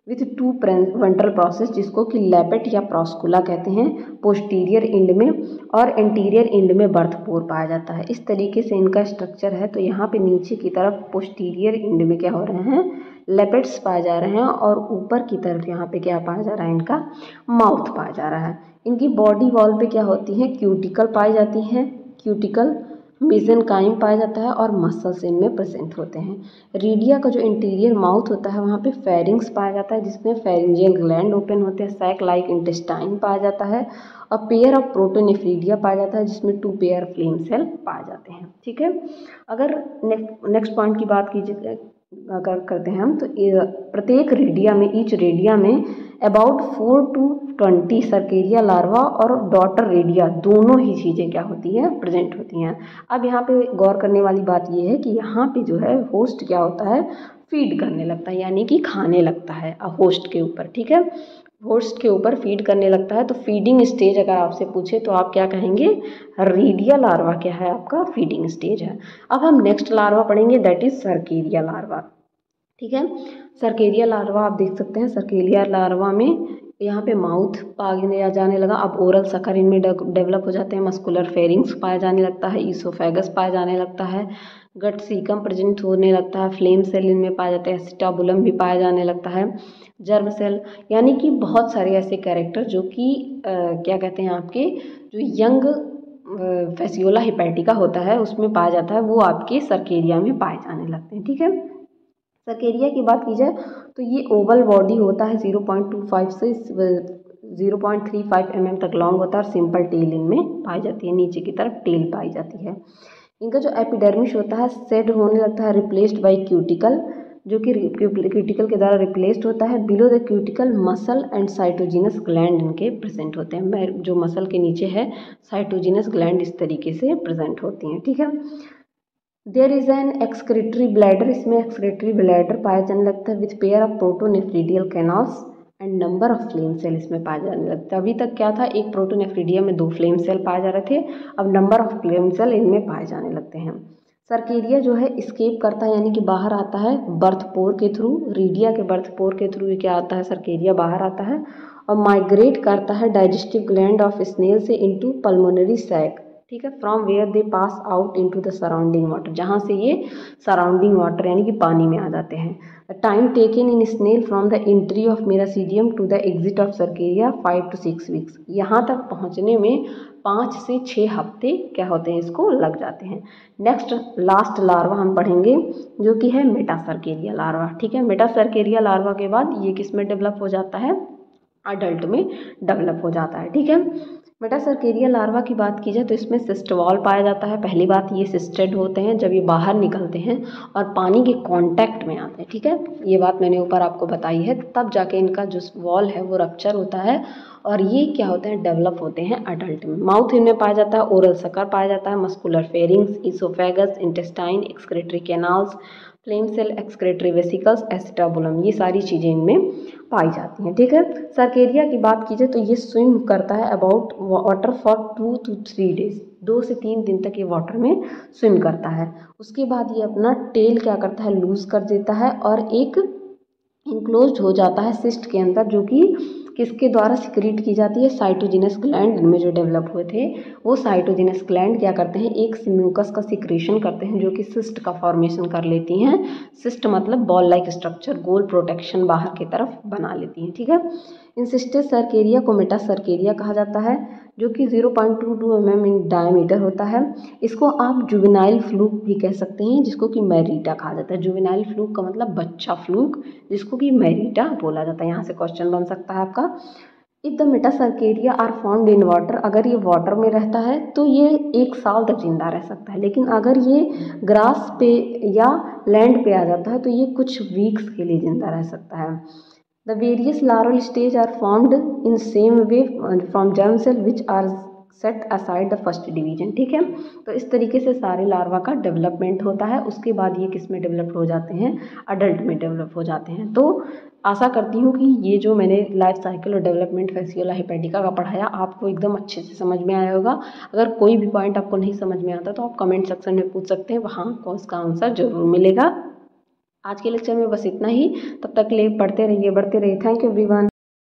Speaker 1: विथ टू वेंट्रल प्रोसेस, जिसको कि लैपेट या प्रॉस्कुला कहते हैं, पोस्टीरियर एंड में और एंटीरियर एंड में बर्थ पोर पाया जाता है। इस तरीके से इनका स्ट्रक्चर है। तो यहाँ पे नीचे की तरफ पोस्टीरियर एंड में क्या हो रहे हैं, लेपेट्स पाए जा रहे हैं, और ऊपर की तरफ यहाँ पे क्या पाया जा रहा है, इनका माउथ पाया जा रहा है। इनकी बॉडी वॉल पे क्या होती है, क्यूटिकल पाई जाती है, क्यूटिकल मेसेनकाइम पाया जाता है और मसल्स इनमें प्रेजेंट होते हैं। रीडिया का जो इंटीरियर माउथ होता है वहाँ पे फेरिंग्स पाया जाता है, जिसमें फेरिंजियल ग्लैंड ओपन होते हैं, सैक लाइक इंटेस्टाइन पाया जाता है, और पेयर ऑफ प्रोटोनेफ्रीडिया पाया जाता है, जिसमें 2 पेयर फ्लेम सेल पाए जाते हैं। ठीक है, अगर नेक्स्ट पॉइंट की बात कीजिए अगर करते हैं हम, तो प्रत्येक रेडिया में, ईच रेडिया में अबाउट 4 to 20 सर्केरिया लार्वा और डॉटर रेडिया दोनों ही चीज़ें क्या होती हैं, प्रेजेंट होती हैं। अब यहाँ पे गौर करने वाली बात ये है कि यहाँ पे जो है होस्ट क्या होता है, फीड करने लगता है, यानी कि खाने लगता है होस्ट के ऊपर। ठीक है, होस्ट के ऊपर फीड करने लगता है। तो फीडिंग स्टेज अगर आपसे पूछे तो आप क्या कहेंगे, रेडिया लार्वा क्या है, आपका फीडिंग स्टेज है। अब हम नेक्स्ट लार्वा पढ़ेंगे, दैट इज सर्केरिया लार्वा। ठीक है, सर्केरिया लार्वा आप देख सकते हैं। सर्केरिया लार्वा में यहाँ पे माउथ पाया जाने लगा, अब ओरल सकर इनमें डेवलप हो जाते हैं, मस्कुलर फेरिंग्स पाया जाने लगता है, ईसोफेगस पाया जाने लगता है, गट सीकम प्रेजेंट होने लगता है, फ्लेम सेल इनमें पाए जाते हैं, एसिटाबुलम भी पाया जाने लगता है, जर्म सेल, यानी कि बहुत सारे ऐसे कैरेक्टर जो कि क्या कहते हैं, आपके जो यंग फैसियोला हिपैटिका होता है उसमें पाया जाता है, वो आपके सर्केरिया में पाए जाने लगते हैं। ठीक है, सर्केरिया की बात की जाए तो ये ओवल बॉडी होता है, 0.25 से 0.35 mm तक लॉन्ग होता है, और सिंपल टेल इनमें पाई जाती है, नीचे की तरफ टेल पाई जाती है। इनका जो एपिडर्मिस होता है सेड होने लगता है, रिप्लेस्ड बाय क्यूटिकल, जो कि क्यूटिकल के द्वारा रिप्लेस्ड होता है। Below the cuticle muscle and cystogenous gland इनके प्रेजेंट होते हैं, जो मसल के नीचे है साइटोजिनस ग्लैंड इस तरीके से प्रेजेंट होती हैं। ठीक है, there is an excretory bladder, इसमें एक्सक्रेटरी ब्लैडर पाया जाने लगता है, with pair of protonephridial canals and number of flame cell इसमें पाया जाने लगता है। अभी तक क्या था, एक प्रोटोनेफ्रीडिया में 2 फ्लेम सेल पाए जा रहे थे, अब नंबर ऑफ फ्लेम सेल इनमें पाए जाने लगते हैं। सर्केरिया जो है स्केप करता है, यानी कि बाहर आता है बर्थ पोर के थ्रू, रीडिया के बर्थ पोर के थ्रू ये क्या आता है, सर्केरिया बाहर आता है और माइग्रेट करता है डाइजेस्टिव ग्लैंड ऑफ स्नेल से इनटू पल्मोनरी सैक। ठीक है, from where they pass out into the surrounding water, जहाँ से ये सराउंडिंग वाटर यानी कि पानी में आ जाते हैं। Time taken in snail from the entry of miracidium to the exit of cercaria 5 to 6 weeks, यहाँ तक पहुँचने में 5 से 6 हफ्ते क्या होते हैं, इसको लग जाते हैं। नेक्स्ट लास्ट लार्वा हम पढ़ेंगे जो कि है मेटासर्केरिया लार्वा। ठीक है, मेटासर्केरिया लार्वा के बाद ये किस में डेवलप हो जाता है, अडल्ट में डेवलप हो जाता है। ठीक है, मेटासर्केरिया लार्वा की बात की जाए तो इसमें सिस्ट वॉल पाया जाता है। पहली बात, ये सिस्टेड होते हैं जब ये बाहर निकलते हैं और पानी के कांटेक्ट में आते हैं। ठीक है, ये बात मैंने ऊपर आपको बताई है, तब जाके इनका जो वॉल है वो रप्चर होता है और ये क्या होते हैं, डेवलप होते हैं अडल्ट में। माउथ इनमें पाया जाता है, ओरल सकर पाया जाता है, muscular pharynx, oesophagus, intestine, excretory canals, flame cell, excretory vesicles, acetabulum, ये सारी चीज़ें इनमें पाई जाती हैं। ठीक है, सर्केरिया की बात की जाए तो ये स्विम करता है about water for 2 to 3 days, 2 से 3 दिन तक ये वाटर में स्विम करता है। उसके बाद ये अपना टेल क्या करता है, लूज कर देता है और एक इंक्लोज हो जाता है सिस्ट के अंदर, जो कि किसके द्वारा सिक्रीट की जाती है, साइटोजिनस ग्लैंड में जो डेवलप हुए थे वो साइटोजिनस ग्लैंड क्या करते हैं, एक म्यूकस का सिक्रेशन करते हैं जो कि सिस्ट का फॉर्मेशन कर लेती हैं। सिस्ट मतलब बॉल लाइक स्ट्रक्चर, गोल प्रोटेक्शन बाहर की तरफ बना लेती हैं। ठीक है, इंसिस्टेड सर्केरिया को मेटासर्केरिया कहा जाता है, जो कि 0.22 mm इन डायमीटर होता है। इसको आप जुवेनाइल फ्लूक भी कह सकते हैं, जिसको कि मैरीटा कहा जाता है। जुवेनाइल फ्लूक का मतलब बच्चा फ्लूक, जिसको कि मैरीटा बोला जाता है। यहाँ से क्वेश्चन बन सकता है आपका, if the metacercaria are found in water, अगर ये वाटर में रहता है तो ये 1 साल तक जिंदा रह सकता है, लेकिन अगर ये ग्रास पे या लैंड पे आ जाता है तो ये कुछ वीक्स के लिए जिंदा रह सकता है। The various larval stage are formed in same way from germ cell which are set aside the first division। ठीक है, तो इस तरीके से सारे लार्वा का डेवलपमेंट होता है। उसके बाद ये किस में डेवलप हो जाते हैं, अडल्ट में डेवलप हो जाते हैं। तो आशा करती हूँ कि ये जो मैंने लाइफ साइकिल और डेवलपमेंट फैसियोला हिपैटिका का पढ़ाया आपको एकदम अच्छे से समझ में आया होगा। अगर कोई भी पॉइंट आपको नहीं समझ में आता तो आप कमेंट सेक्शन में पूछ सकते हैं, वहाँ आपको उसका आंसर जरूर मिलेगा। आज के लेक्चर में बस इतना ही। तब तक के लिए पढ़ते रहिए, बढ़ते रहिए। Thank you everyone.